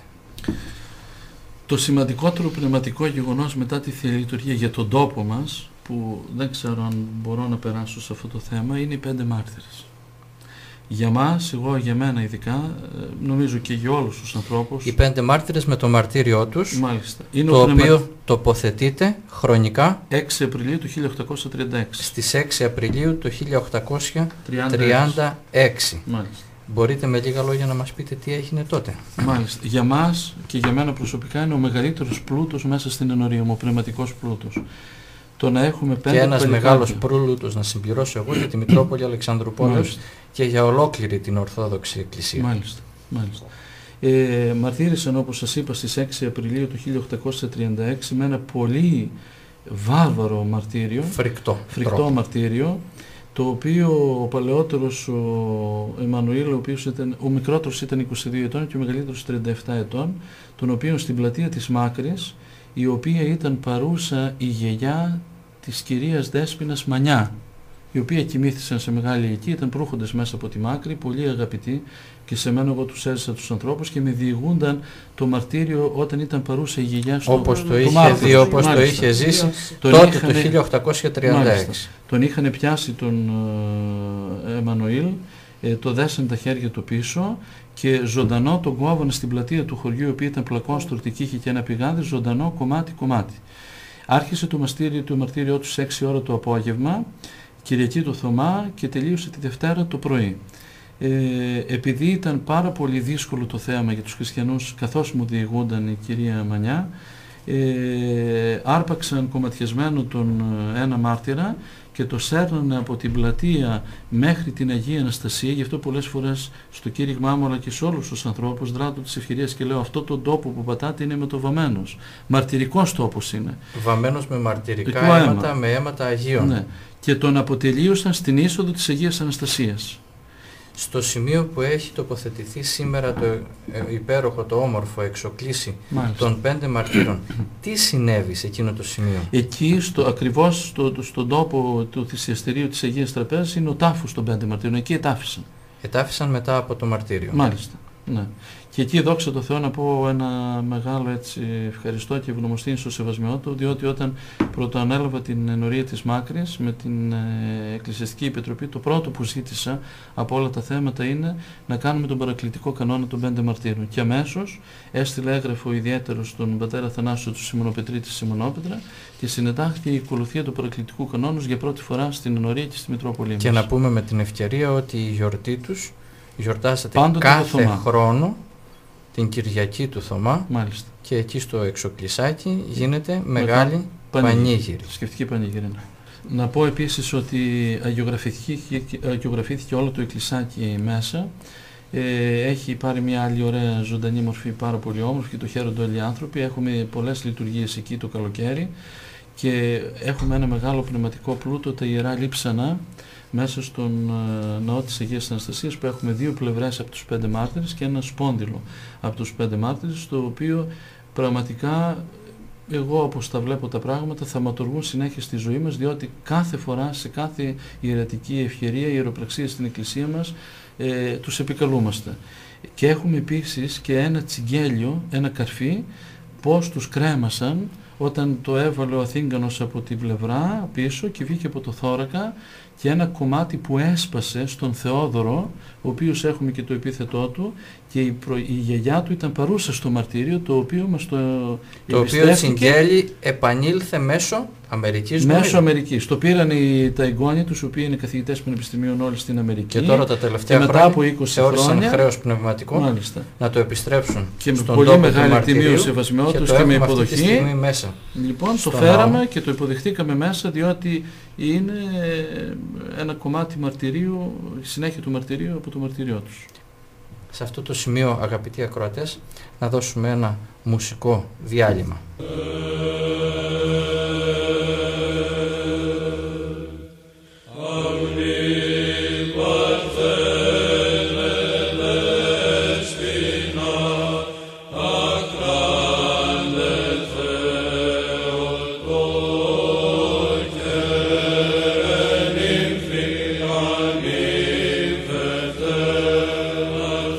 Το σημαντικότερο πνευματικό γεγονός μετά τη Θεία Λειτουργία για τον τόπο μας, που δεν ξέρω αν μπορώ να περάσω σε αυτό το θέμα, είναι οι πέντε μάρτυρες. Για μας, εγώ για μένα ειδικά, νομίζω και για όλους τους ανθρώπους.
Οι πέντε μάρτυρες με το μαρτύριό τους,
μάλιστα, είναι
το
πνευμα...
οποίο τοποθετείται χρονικά
έξι Απριλίου του χίλια οκτακόσια τριάντα έξι.
στις έξι Απριλίου του χίλια οκτακόσια τριάντα έξι.
Μάλιστα.
Μπορείτε με λίγα λόγια να μας πείτε τι έγινε τότε?
Μάλιστα. Για μας και για μένα προσωπικά είναι ο μεγαλύτερος πλούτος μέσα στην ενορία μου, ο πνευματικός πλούτος. Το να έχουμε πέντε
και ένας
παλικάρια.
μεγάλος πλούτος, να συμπληρώσω εγώ, για τη Μητρόπολη Αλεξανδρούπολης και για ολόκληρη την Ορθόδοξη Εκκλησία.
Μάλιστα. Μάλιστα. Ε, μαρτύρησαν, όπως σας είπα, στις έξι Απριλίου του χίλια οκτακόσια τριάντα έξι με ένα πολύ βάρβαρο μαρτύριο,
φρικτό,
φρικτό μαρτύριο, το οποίο ο παλαιότερος, ο Εμμανουήλ, ο, οποίος ήταν, ο μικρότερος ήταν είκοσι δύο ετών και ο μεγαλύτερος τριάντα επτά ετών, τον οποίο στην πλατεία της Μάκρης, η οποία ήταν παρούσα η γιαγιά της κυρίας Δέσποινας Μανιά, οι οποίοι κοιμήθησαν σε μεγάλη ηλικία, ήταν προύχοντες μέσα από τη Μάκρη, πολύ αγαπητοί, και σε μένα εγώ τους έζησα τους ανθρώπους και με διηγούνταν το μαρτύριο όταν ήταν παρούσα η γιαγιά στο
όπως το, το
είχε
δει, όπως το είχε ζήσει
τον
τότε
είχανε,
το χίλια οκτακόσια τριάντα έξι.
Μάλιστα, τον είχαν πιάσει τον ε, Εμμανουήλ, ε, το δέσαν τα χέρια του πίσω και ζωντανό τον κόβανε στην πλατεία του χωριού, η οποία ήταν πλακόστορτη και είχε και ένα πηγάδι, ζωντανό κομμάτι-κομμάτι. Άρχισε το μαρτύριο, το μαρτύριό του σε έξι ώρα το απόγευμα, Κυριακή το Θωμά, και τελείωσε τη Δευτέρα το πρωί. Ε, επειδή ήταν πάρα πολύ δύσκολο το θέαμα για τους χριστιανούς, καθώς μου διηγούνταν η κυρία Μανιά, ε, άρπαξαν κομματιασμένο τον ένα μάρτυρα και το σέρνανε από την πλατεία μέχρι την Αγία Αναστασία. Γι' αυτό πολλές φορές στο κήρυγμά μου, αλλά και σε όλους τους ανθρώπους, δράτω τις ευκαιρίες και λέω: αυτό τον τόπο που πατάτε είναι μετοβαμμένος. Μαρτυρικός τόπος είναι.
Βαμμένος με μαρτυρικά
αίμα.
αίματα, με αίματα Αγίων.
Ναι. Και τον αποτελείωσαν στην είσοδο της Αγίας Αναστασίας.
στο σημείο που έχει τοποθετηθεί σήμερα το υπέροχο, το όμορφο εξοκλήσι
Μάλιστα.
των πέντε μαρτύρων, τι συνέβη σε εκείνο το σημείο?
Εκεί, στο, ακριβώς στο, στον τόπο του θυσιαστηρίου της Αγίας Τραπέζης, είναι ο τάφος των πέντε μαρτύρων. Εκεί ετάφησαν.
Ετάφησαν μετά από το μαρτύριο.
Μάλιστα. Ναι. Και εκεί, δόξα τω Θεώ, να πω ένα μεγάλο έτσι ευχαριστώ και ευγνωμοσύνη στο σεβασμιό του, διότι όταν πρωτοανέλαβα την ενορία της Μάκριας με την ε, Εκκλησιαστική Επιτροπή, το πρώτο που ζήτησα από όλα τα θέματα είναι να κάνουμε τον παρακλητικό κανόνα των πέντε μαρτύρων. Και αμέσως έστειλε έγγραφο ιδιαίτερο στον πατέρα Θανάσιο του Σιμωνοπετρίτη Σιμωνόπετρα και συνετάχθηκε η ακολουθία του παρακλητικού κανόνος για πρώτη φορά στην ενορία και στη Μητρόπολη μας.
Και να πούμε με την ευκαιρία ότι η γιορτή τους γιορτάζεται
πάντοτε
κάθε χρόνο την Κυριακή του Θωμά. Μάλιστα. Και εκεί στο εξοκλησάκι γίνεται μεγάλη πανήγυρη.
Σκεφτική πανήγυρη. Να πω επίσης ότι αγιογραφήθηκε, αγιογραφήθηκε όλο το εκκλησάκι μέσα. Ε, έχει πάρει μια άλλη ωραία ζωντανή μορφή, πάρα πολύ όμορφη και το χαίρονται όλοι οι άνθρωποι. Έχουμε πολλές λειτουργίες εκεί το καλοκαίρι και έχουμε ένα μεγάλο πνευματικό πλούτο, τα Ιερά Λείψανα, μέσα στον uh, ναό της Αγίας Αναστασίας, που έχουμε δύο πλευρές από τους πέντε μάρτυρες και ένα σπόνδυλο από τους πέντε μάρτυρες, το οποίο πραγματικά εγώ, όπως τα βλέπω τα πράγματα, θα ματωργούν συνέχεια στη ζωή μας, διότι κάθε φορά, σε κάθε ιερατική ευκαιρία, ιεροπραξία στην Εκκλησία μας, ε, τους επικαλούμαστε. Και έχουμε επίσης και ένα τσιγγέλιο, ένα καρφί, πώς τους κρέμασαν όταν το έβαλε ο Αθήγανος από την πλευρά πίσω και βγήκε από το θώρακα, και ένα κομμάτι που έσπασε στον Θεόδωρο, ο οποίος έχουμε και το επίθετό του, και η, προ... η γιαγιά του ήταν παρούσα στο μαρτύριο, το οποίο μας το
Το οποίο τσιγγέλι επανήλθε μέσω Αμερικής.
Μέσω νομίζω. Αμερικής. Το πήραν οι, τα εγγόνια τους, οι οποίοι είναι καθηγητές πανεπιστημίων όλοι στην Αμερική.
Και τώρα τα τελευταία
χρόνια μετά από είκοσι χρόνια
χρέος πνευματικό, μάλιστα, να το επιστρέψουν
και με
στον
πολύ μεγάλη τιμή ο σεβασμιότος και,
και
με υποδοχή.
Μέσα
λοιπόν, το φέραμε και το υποδεχτήκαμε μέσα, διότι είναι ένα κομμάτι μαρτυρίου, συνέχεια του μαρτυρίου από το μαρτυριό τους.
Σε αυτό το σημείο, αγαπητοί ακροατές, να δώσουμε ένα μουσικό διάλειμμα.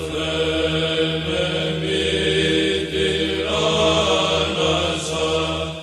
Anasa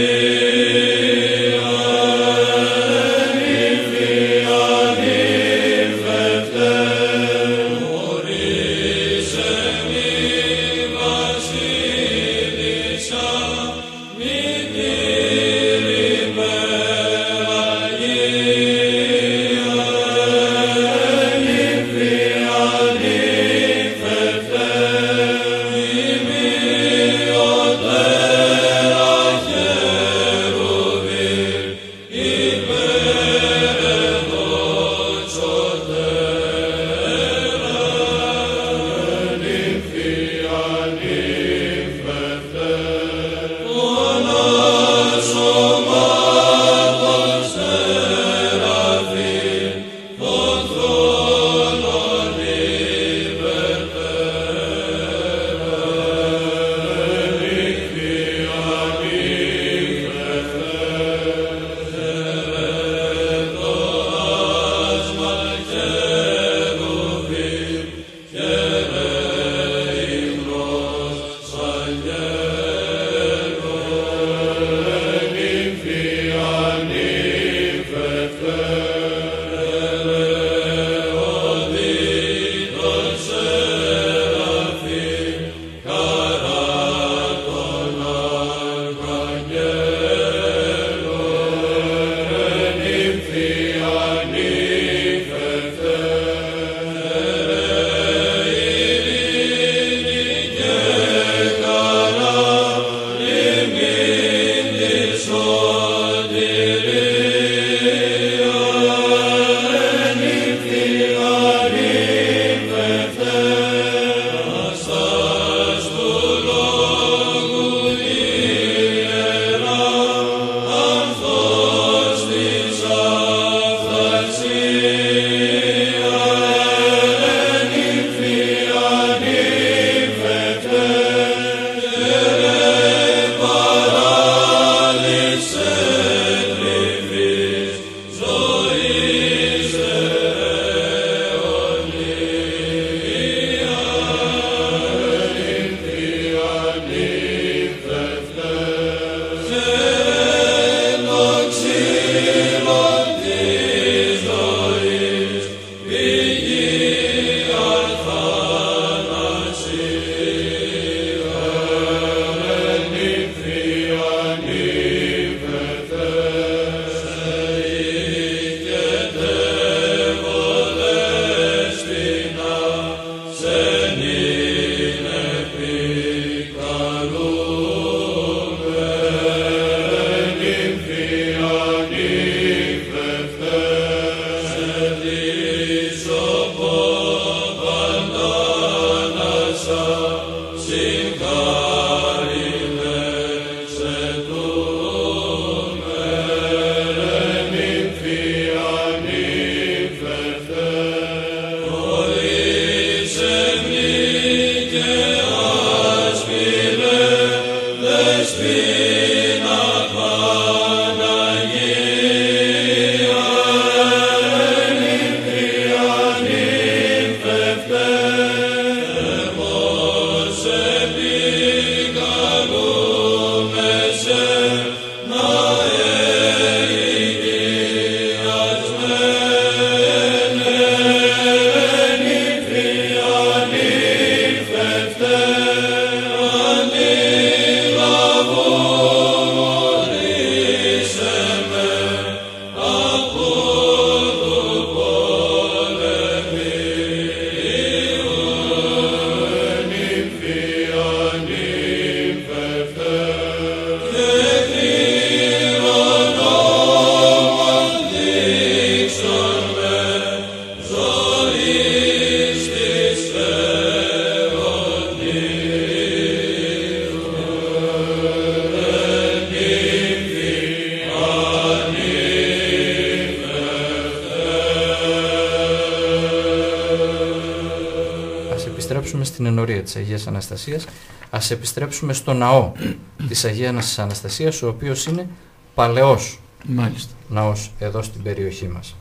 Στην ενορία της Αγίας Αναστασίας, ας επιστρέψουμε στο ναό της Αγίας Αναστασίας, ο οποίος είναι παλαιός
Μάλιστα.
ναός εδώ στην περιοχή μας.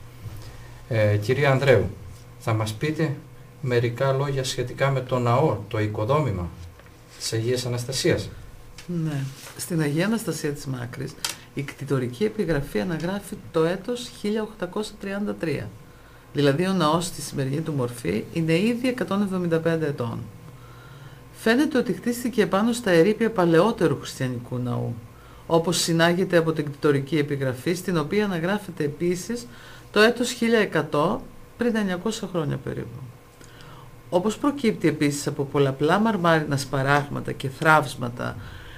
Ε, κυρία Ανδρέου, θα μας πείτε μερικά λόγια σχετικά με το ναό, το οικοδόμημα της Αγίας Αναστασίας?
Ναι. Στην Αγία Αναστασία της Μάκρης η κτητορική επιγραφή αναγράφει το έτος χίλια οκτακόσια τριάντα τρία. Δηλαδή ο ναός στη σημερινή του μορφή είναι ήδη εκατόν εβδομήντα πέντε ετών. Φαίνεται ότι χτίστηκε επάνω στα ερείπια παλαιότερου χριστιανικού ναού, όπως συνάγεται από την κτητορική επιγραφή, στην οποία αναγράφεται επίσης το έτος χίλια εκατό, πριν εννιακόσια χρόνια περίπου. Όπως προκύπτει επίσης από πολλαπλά μαρμάρινα σπαράγματα και θράψματα,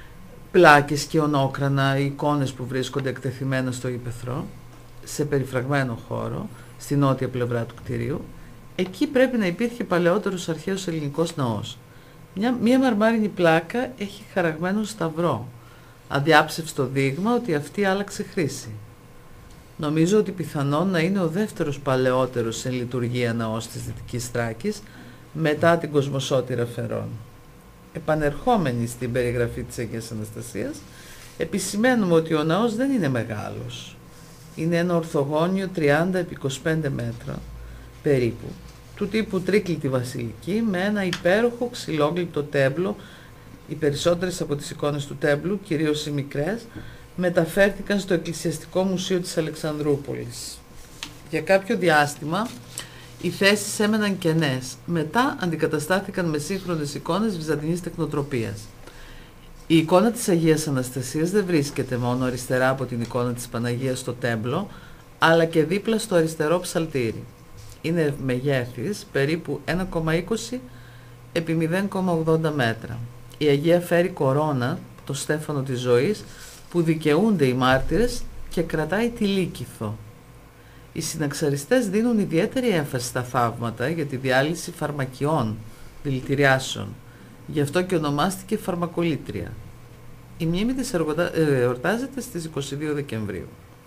πλάκες και ονόκρανα, οι εικόνες που βρίσκονται εκτεθειμένα στο ύπαιθρο, σε περιφραγμένο χώρο, στη νότια πλευρά του κτηρίου, εκεί πρέπει να υπήρχε παλαιότερος αρχαίος ελληνικός ναός. Μια, μια μαρμάρινη πλάκα έχει χαραγμένο σταυρό, αδιάψευστο δείγμα ότι αυτή άλλαξε χρήση. Νομίζω ότι πιθανόν να είναι ο δεύτερος παλαιότερος σε λειτουργία ναός της Δυτικής Θράκης, μετά την Κοσμοσώτηρα Φερών. Επανερχόμενοι στην περιγραφή της Αγίας Αναστασίας, επισημαίνουμε ότι ο ναός δεν είναι μεγάλος. Είναι ένα ορθογώνιο τριάντα επί είκοσι πέντε μέτρα περίπου, του τύπου τρίκλητη βασιλική, με ένα υπέροχο ξυλόγλυπτο τέμπλο. Οι περισσότερες από τις εικόνες του τέμπλου, κυρίως οι μικρές, μεταφέρθηκαν στο Εκκλησιαστικό Μουσείο της Αλεξανδρούπολης. Για κάποιο διάστημα οι θέσεις έμεναν κενές, μετά αντικαταστάθηκαν με σύγχρονες εικόνες βυζαντινής τεχνοτροπίας. Η εικόνα της Αγίας Αναστασίας δεν βρίσκεται μόνο αριστερά από την εικόνα της Παναγίας στο τέμπλο, αλλά και δίπλα στο αριστερό ψαλτήρι. Είναι μεγέθης περίπου ένα κόμμα είκοσι επί μηδέν κόμμα ογδόντα μέτρα. Η Αγία φέρει κορώνα, το στέφανο της ζωής, που δικαιούνται οι μάρτυρες, και κρατάει τη λύκηθο. Οι συναξαριστές δίνουν ιδιαίτερη έμφαση στα θαύματα για τη διάλυση φαρμακιών, δηλητηριάσεων. Γι' αυτό και ονομάστηκε φαρμακολήτρια. Η μνήμη της εορτάζεται στις είκοσι δύο Δεκεμβρίου.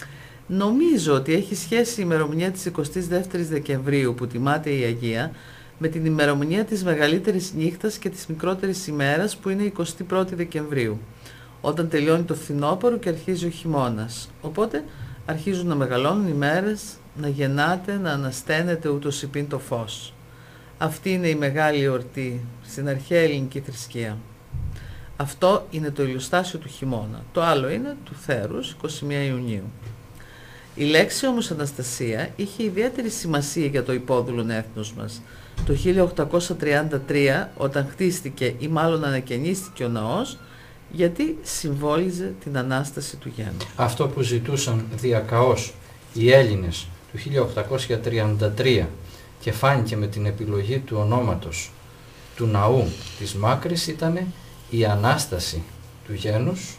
Νομίζω ότι έχει σχέση η ημερομηνία της εικοστής δεύτερης Δεκεμβρίου που τιμάται η Αγία με την ημερομηνία της μεγαλύτερης νύχτας και της μικρότερης ημέρας που είναι η εικοστή πρώτη Δεκεμβρίου, όταν τελειώνει το φθινόπωρο και αρχίζει ο χειμώνας. Οπότε αρχίζουν να μεγαλώνουν οι μέρες, να γεννάτε, να ανασταίνεται ούτως υπήν το φως. Αυτή είναι η μεγάλη εορτή στην αρχαία ελληνική θρησκεία. Αυτό είναι το ηλιοστάσιο του χειμώνα. Το άλλο είναι του θέρους, εικοστή πρώτη Ιουνίου. Η λέξη όμως Αναστασία είχε ιδιαίτερη σημασία για το υπόδουλον έθνος μας. Το χίλια οκτακόσια τριάντα τρία, όταν χτίστηκε ή μάλλον ανακαινίστηκε ο ναός, γιατί συμβόλιζε την Ανάσταση του γένους.
Αυτό που ζητούσαν διακαώς οι Έλληνες του χίλια οκτακόσια τριάντα τρία και φάνηκε με την επιλογή του ονόματος του ναού της Μάκρης ήταν η Ανάσταση του γένους.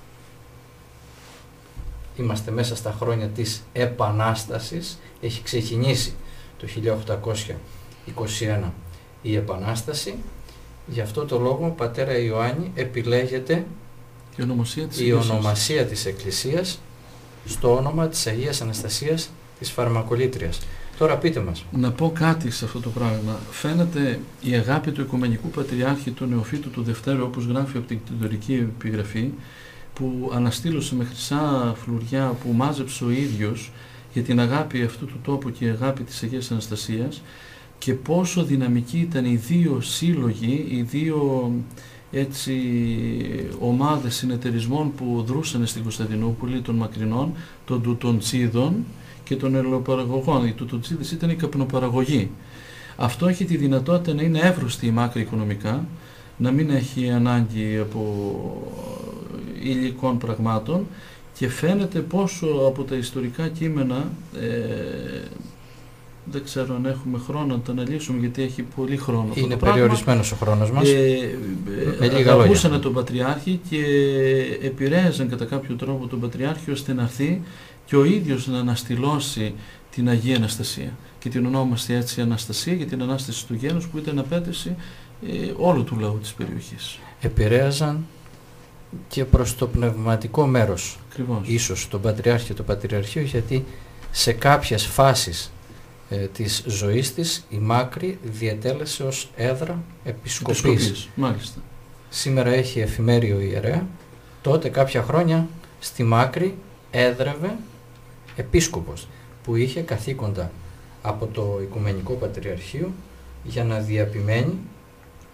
Είμαστε μέσα στα χρόνια της Επανάστασης, έχει ξεκινήσει το χίλια οκτακόσια είκοσι ένα η Επανάσταση. Γι' αυτό το λόγο, πατέρα Ιωάννη, επιλέγεται
η ονομασία της,
η ονομασία της Εκκλησίας στο όνομα της Αγίας Αναστασίας της Φαρμακολήτριας. Τώρα πείτε μας.
Να πω κάτι σε αυτό το πράγμα. Φαίνεται η αγάπη του Οικουμενικού Πατριάρχη του Νεοφύτου του Δευτέρου, όπως γράφει από την κτητορική επιγραφή, που αναστήλωσε με χρυσά φλουριά, που μάζεψε ο ίδιος για την αγάπη αυτού του τόπου και η αγάπη της Αγίας Αναστασίας, και πόσο δυναμικοί ήταν οι δύο σύλλογοι, οι δύο έτσι ομάδες συνεταιρισμών που δρούσαν στην Κωνσταντινούπολη, των Μακρινών, των Τουτοντσίδων και των ελαιοπαραγωγών. Οι Τουτοντσίδες ήταν η καπνοπαραγωγή. Αυτό έχει τη δυνατότητα να είναι εύρωστη η Μάκρη οικονομικά, να μην έχει ανάγκη από υλικών πραγμάτων, και φαίνεται πόσο από τα ιστορικά κείμενα, ε, δεν ξέρω αν έχουμε χρόνο να το αναλύσουμε γιατί έχει πολύ χρόνο.
Είναι περιορισμένος ο χρόνος μας.
Ε, ε, Ακούσανε τον Πατριάρχη και επηρέαζαν κατά κάποιο τρόπο τον Πατριάρχη ώστε να έρθει και ο ίδιος να αναστηλώσει την Αγία Αναστασία. Και την ονόμαστε έτσι Αναστασία για την Ανάσταση του γένους, που ήταν απέτηση ε, όλου του λαού της περιοχής.
Επηρέαζαν και προς το πνευματικό μέρος.
Ακριβώς.
Ίσως τον Πατριάρχη και το Πατριαρχείο, γιατί σε κάποιες φάσεις ε, της ζωής της η Μάκρη διετέλεσε ως έδρα επισκοπής.
Επισκοπής, μάλιστα.
Σήμερα έχει εφημέριο ιερέα, τότε κάποια χρόνια στη Μάκρη έδρευε επίσκοπος που είχε καθήκοντα από το Οικουμενικό Πατριαρχείο για να διαπημένει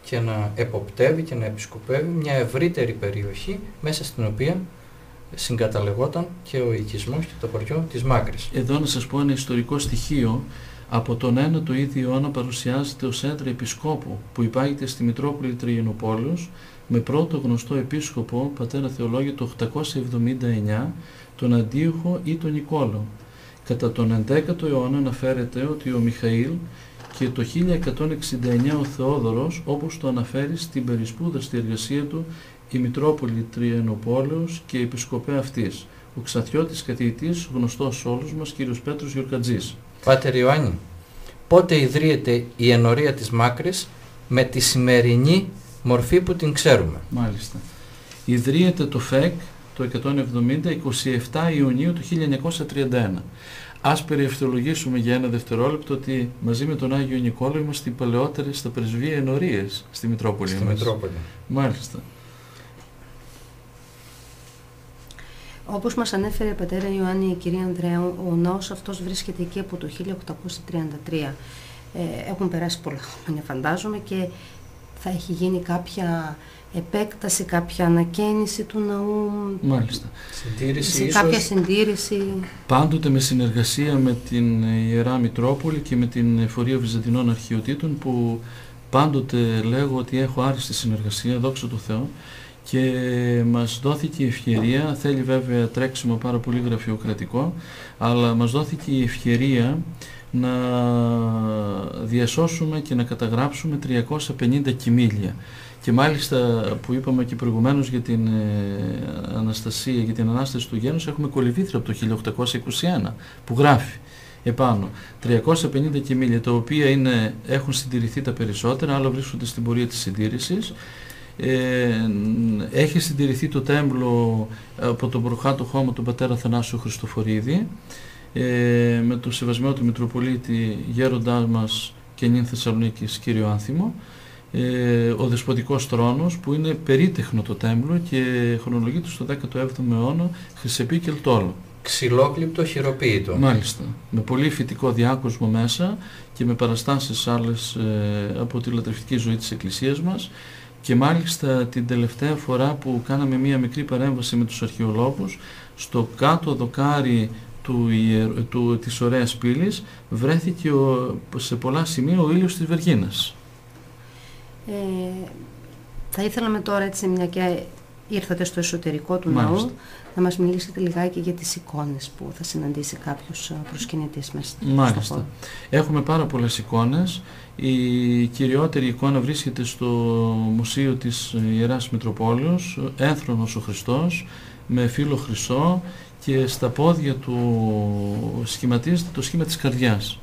και να εποπτεύει και να επισκοπεύει μια ευρύτερη περιοχή μέσα στην οποία συγκαταλεγόταν και ο οικισμός και το χωριό της Μάκρης.
Εδώ να σας πω ένα ιστορικό στοιχείο. Από τον ένατο ήδη αιώνα παρουσιάζεται ως έδρα επισκόπου που υπάγεται στη Μητρόπολη Τριγενοπόλεως με πρώτο γνωστό επίσκοπο, πατέρα Θεολόγιο, το οκτακόσια εβδομήντα εννιά, τον Αντίοχο ή τον Νικόλαο. Κατά τον ενδέκατο αιώνα αναφέρεται ότι ο Μιχαήλ και το χίλια εκατόν εξήντα εννιά ο Θεόδωρος, όπως το αναφέρει στην περισπούδαστη εργασία του η Μητρόπολη Τριενοπόλεως και η επισκοπέ αυτής, ο Ξαθιώτης καθηγητής, γνωστός σε όλους μας, κύριος Πέτρος Γιορκατζής.
Πάτερ Ιωάννη, πότε ιδρύεται η ενορία της Μάκρης με τη σημερινή μορφή που την ξέρουμε?
Μάλιστα. Ιδρύεται το ΦΕΚ το εκατόν εβδομήντα, είκοσι επτά Ιουνίου του χίλια εννιακόσια τριάντα ένα. Ας περιευθολογήσουμε για ένα δευτερόλεπτο ότι μαζί με τον Άγιο Νικόλαο είμαστε οι παλαιότερες στα πρεσβεία ενορίες στη Μητρόπολη.
Στη Μητρόπολη.
Μάλιστα.
Όπως μας ανέφερε η πατέρα Ιωάννη η κυρία Ανδρέου, ο ναός αυτός βρίσκεται εκεί από το χίλια οκτακόσια τριάντα τρία. Ε, έχουν περάσει πολλά χρόνια φαντάζομαι και θα έχει γίνει κάποια επέκταση, κάποια ανακαίνιση του ναού.
Μάλιστα.
Συντήρηση ίσως.
Κάποια συντήρηση.
Πάντοτε με συνεργασία με την Ιερά Μητρόπολη και με την Εφορία Βυζαντινών Αρχαιοτήτων, που πάντοτε λέγω ότι έχω άριστη συνεργασία, δόξα τω Θεώ, και μας δόθηκε η ευκαιρία, θέλει βέβαια τρέξιμο πάρα πολύ γραφειοκρατικό, αλλά μας δόθηκε η ευκαιρία να διασώσουμε και να καταγράψουμε τριακόσια πενήντα κοιμήλια. Και μάλιστα που είπαμε και προηγουμένως για την ε, Αναστασία, για την Ανάσταση του γένους, έχουμε κολυβήθρα από το χίλια οκτακόσια είκοσι ένα που γράφει επάνω τριακόσια πενήντα κοιμήλια, τα οποία είναι, έχουν συντηρηθεί τα περισσότερα, άλλα βρίσκονται στην πορεία της συντήρησης. Ε, έχει συντηρηθεί το τέμπλο από τον προχάτο χώμα του πατέρα Θανάσιο Χριστοφορίδη, ε, με το σεβασμό του Μητροπολίτη γέροντάς μας και νυν Θεσσαλονίκης κύριο Άνθιμο, ε, ο Δεσποτικός Θρόνος, που είναι περίτεχνο το τέμπλο και χρονολογείται στο δέκατο έβδομο αιώνα, Χρυσεπίκελ Τόλο.
Ξυλόκληπτο, χειροποίητο.
Μάλιστα. Με πολύ φυτικό διάκοσμο μέσα και με παραστάσεις άλλες ε, από τη λατρευτική ζωή της Εκκλησίας μας. Και μάλιστα την τελευταία φορά που κάναμε μία μικρή παρέμβαση με τους αρχαιολόγους, στο κάτω δοκάρι του, του, της ωραίας πύλης βρέθηκε ο, σε πολλά σημεία ο ήλιος της Βεργίνας.
Ε, θα ήθελαμε τώρα, έτσι, μια και ήρθατε στο εσωτερικό του
Μάλιστα.
ναού, να μας μιλήσετε λιγάκι για τις εικόνες που θα συναντήσει κάποιος προσκυνητής μέσα
Μάλιστα.
στο χώρο.
Έχουμε πάρα πολλές εικόνες. Η κυριότερη εικόνα βρίσκεται στο Μουσείο της Ιεράς Μητροπόλεως, ένθρονος ο Χριστός με φύλλο χρυσό και στα πόδια του σχηματίζεται το σχήμα της καρδιάς.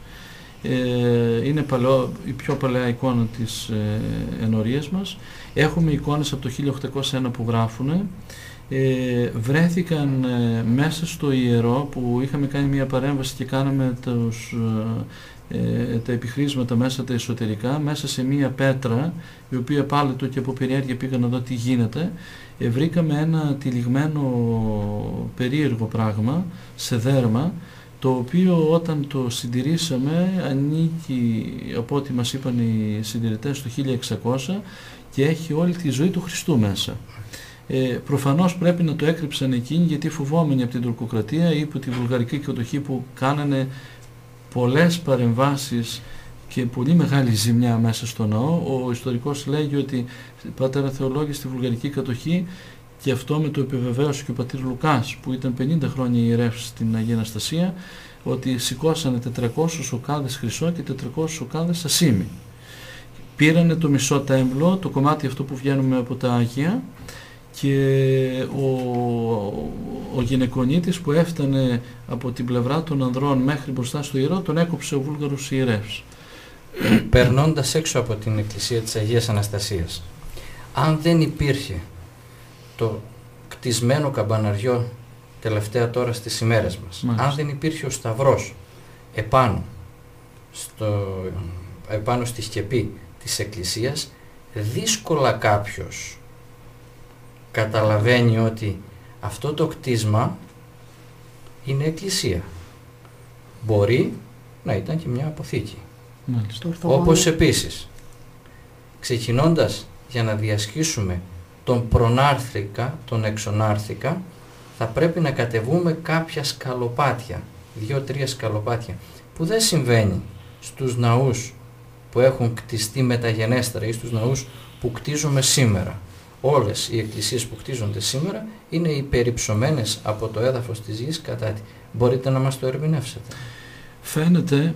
Ε, είναι παλαιό, η πιο παλαιά εικόνα της ε, ενορίας μας. Έχουμε εικόνες από το χίλια οκτακόσια ένα που γράφουν. Ε, βρέθηκαν ε, μέσα στο ιερό που είχαμε κάνει μια παρέμβαση και κάναμε τους, ε, τα επιχρήσματα μέσα τα εσωτερικά, μέσα σε μια πέτρα η οποία πάλι το και από περιέργεια πήγα να δω τι γίνεται. Ε, βρήκαμε ένα τυλιγμένο περίεργο πράγμα σε δέρμα, το οποίο όταν το συντηρήσαμε ανήκει, από ό,τι μας είπαν οι συντηρητές, στο χίλια εξακόσια και έχει όλη τη ζωή του Χριστού μέσα. Ε, προφανώς πρέπει να το έκρυψαν εκείνοι, γιατί φοβόμενοι από την τουρκοκρατία ή από τη βουλγαρική κατοχή που κάνανε πολλές παρεμβάσεις και πολύ μεγάλη ζημιά μέσα στο ναό. Ο ιστορικός λέγει ότι, πατέρα Θεολόγη, στη βουλγαρική κατοχή, και αυτό με το επιβεβαίωσε και ο πατήρ Λουκάς, που ήταν πενήντα χρόνια ιερεύς στην Αγία Αναστασία, ότι σηκώσανε τετρακόσιους οκάδες χρυσό και τετρακόσιους οκάδες ασήμι. Πήρανε το μισό τέμπλο, το κομμάτι αυτό που βγαίνουμε από τα Άγια, και ο, ο γυναικονίτης που έφτανε από την πλευρά των ανδρών μέχρι μπροστά στο ιερό, τον έκοψε ο Βούλγαρος ιερεύς.
Περνώντας έξω από την εκκλησία της Αγίας Αναστασίας, αν δεν υπήρχε το κτισμένο καμπαναριό τελευταία τώρα στις ημέρες μας,
Μάλιστα.
αν δεν υπήρχε ο σταυρός επάνω, στο, επάνω στη σκεπή της εκκλησίας, δύσκολα κάποιος καταλαβαίνει ότι αυτό το κτίσμα είναι εκκλησία. Μπορεί να ήταν και μια αποθήκη.
Μάλιστα.
Όπως επίσης Ξεκινώντας για να διασχίσουμε τον προνάρθρικα, τον εξονάρθρικα, θα πρέπει να κατεβούμε κάποια σκαλοπάτια, δύο-τρία σκαλοπάτια, που δεν συμβαίνει στους ναούς που έχουν κτιστεί μεταγενέστερα ή στους ναούς που κτίζουμε σήμερα. Όλες οι εκκλησίες που κτίζονται σήμερα είναι υπερυψωμένες από το έδαφος της γης κατά τη. Μπορείτε να μας το ερμηνεύσετε?
Φαίνεται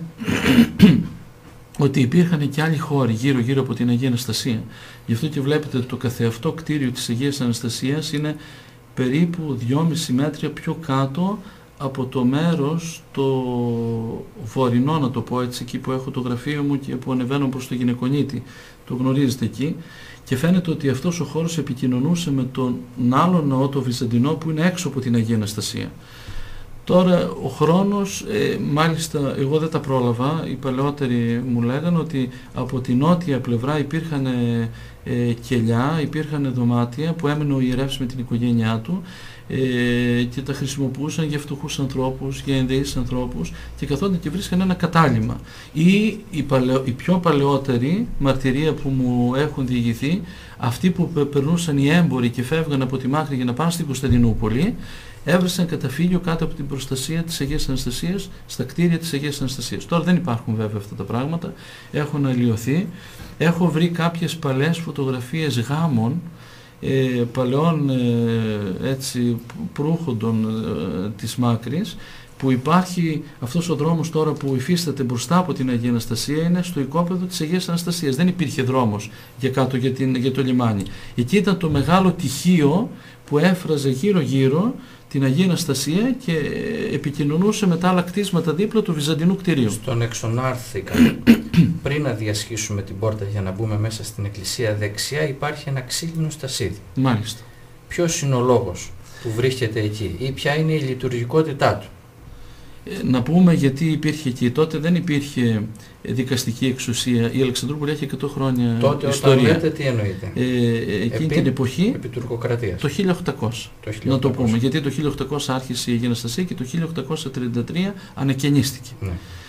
ότι υπήρχαν και άλλοι χώροι γύρω-γύρω από την Αγία Αναστασία. Γι' αυτό και βλέπετε ότι το καθεαυτό κτίριο της Αγίας Αναστασίας είναι περίπου δυόμιση μέτρα πιο κάτω από το μέρος το βορεινό, να το πω έτσι, εκεί που έχω το γραφείο μου και που ανεβαίνω προς το Γυναικονίτη. Το γνωρίζετε εκεί. Και φαίνεται ότι αυτός ο χώρος επικοινωνούσε με τον άλλο ναό, το Βυζαντινό, που είναι έξω από την Αγία Αναστασία. Τώρα ο χρόνος, ε, μάλιστα εγώ δεν τα πρόλαβα, οι παλαιότεροι μου λέγανε ότι από την νότια πλευρά υπήρχαν ε, ε, κελιά, υπήρχαν δωμάτια που έμενε ο ιερεύς με την οικογένειά του ε, και τα χρησιμοποιούσαν για φτωχούς ανθρώπους, για ενδεείς ανθρώπους και καθόνται και βρίσκαν ένα κατάλημα. Ή η, παλαιο, η πιο παλαιότερη μαρτυρία που μου έχουν διηγηθεί, αυτοί που περνούσαν οι έμποροι και φεύγαν από τη Μάκρη για να πάνε στην Κωνσταντινούπολη, έβρισαν καταφύγιο κάτω από την προστασία της Αγίας Αναστασίας, στα κτίρια της Αγίας Αναστασίας. Τώρα δεν υπάρχουν βέβαια αυτά τα πράγματα, έχουν αλλοιωθεί. Έχω βρει κάποιες παλαιές φωτογραφίες γάμων, ε, παλαιών ε, έτσι, προύχοντων ε, της Μάκρης, που υπάρχει αυτός ο δρόμος τώρα που υφίσταται μπροστά από την Αγία Αναστασία, είναι στο οικόπεδο της Αγίας Αναστασίας. Δεν υπήρχε δρόμος για κάτω για, την, για το λιμάνι. Εκεί ήταν το μεγάλο τυχείο που έφραζε γύρω-γύρω την Αγία Αναστασία και επικοινωνούσε με τα άλλα κτίσματα δίπλα του Βυζαντινού κτηρίου.
Στον εξονάρθηκα, πριν να διασχίσουμε την πόρτα για να μπούμε μέσα στην εκκλησία, δεξιά υπάρχει ένα ξύλινο στασίδι.
Μάλιστα.
Ποιος είναι ο λόγος που βρίσκεται εκεί ή ποια είναι η λειτουργικότητά του?
Να πούμε γιατί υπήρχε εκεί. Τότε δεν υπήρχε δικαστική εξουσία. Η Αλεξανδρούπολη έχει εκατό χρόνια
τότε
ιστορία.
Τότε όταν λέτε τι εννοείτε?
Ε, εκείνη
επί,
την εποχή,
επί τουρκοκρατίας.
Το χίλια οκτακόσια.
Το χίλια οκτακόσια.
Να το πούμε. Γιατί το χίλια οκτακόσια άρχισε η Αγία Αναστασία και το χίλια οκτακόσια τριάντα τρία ανεκαινίστηκε.
Ναι.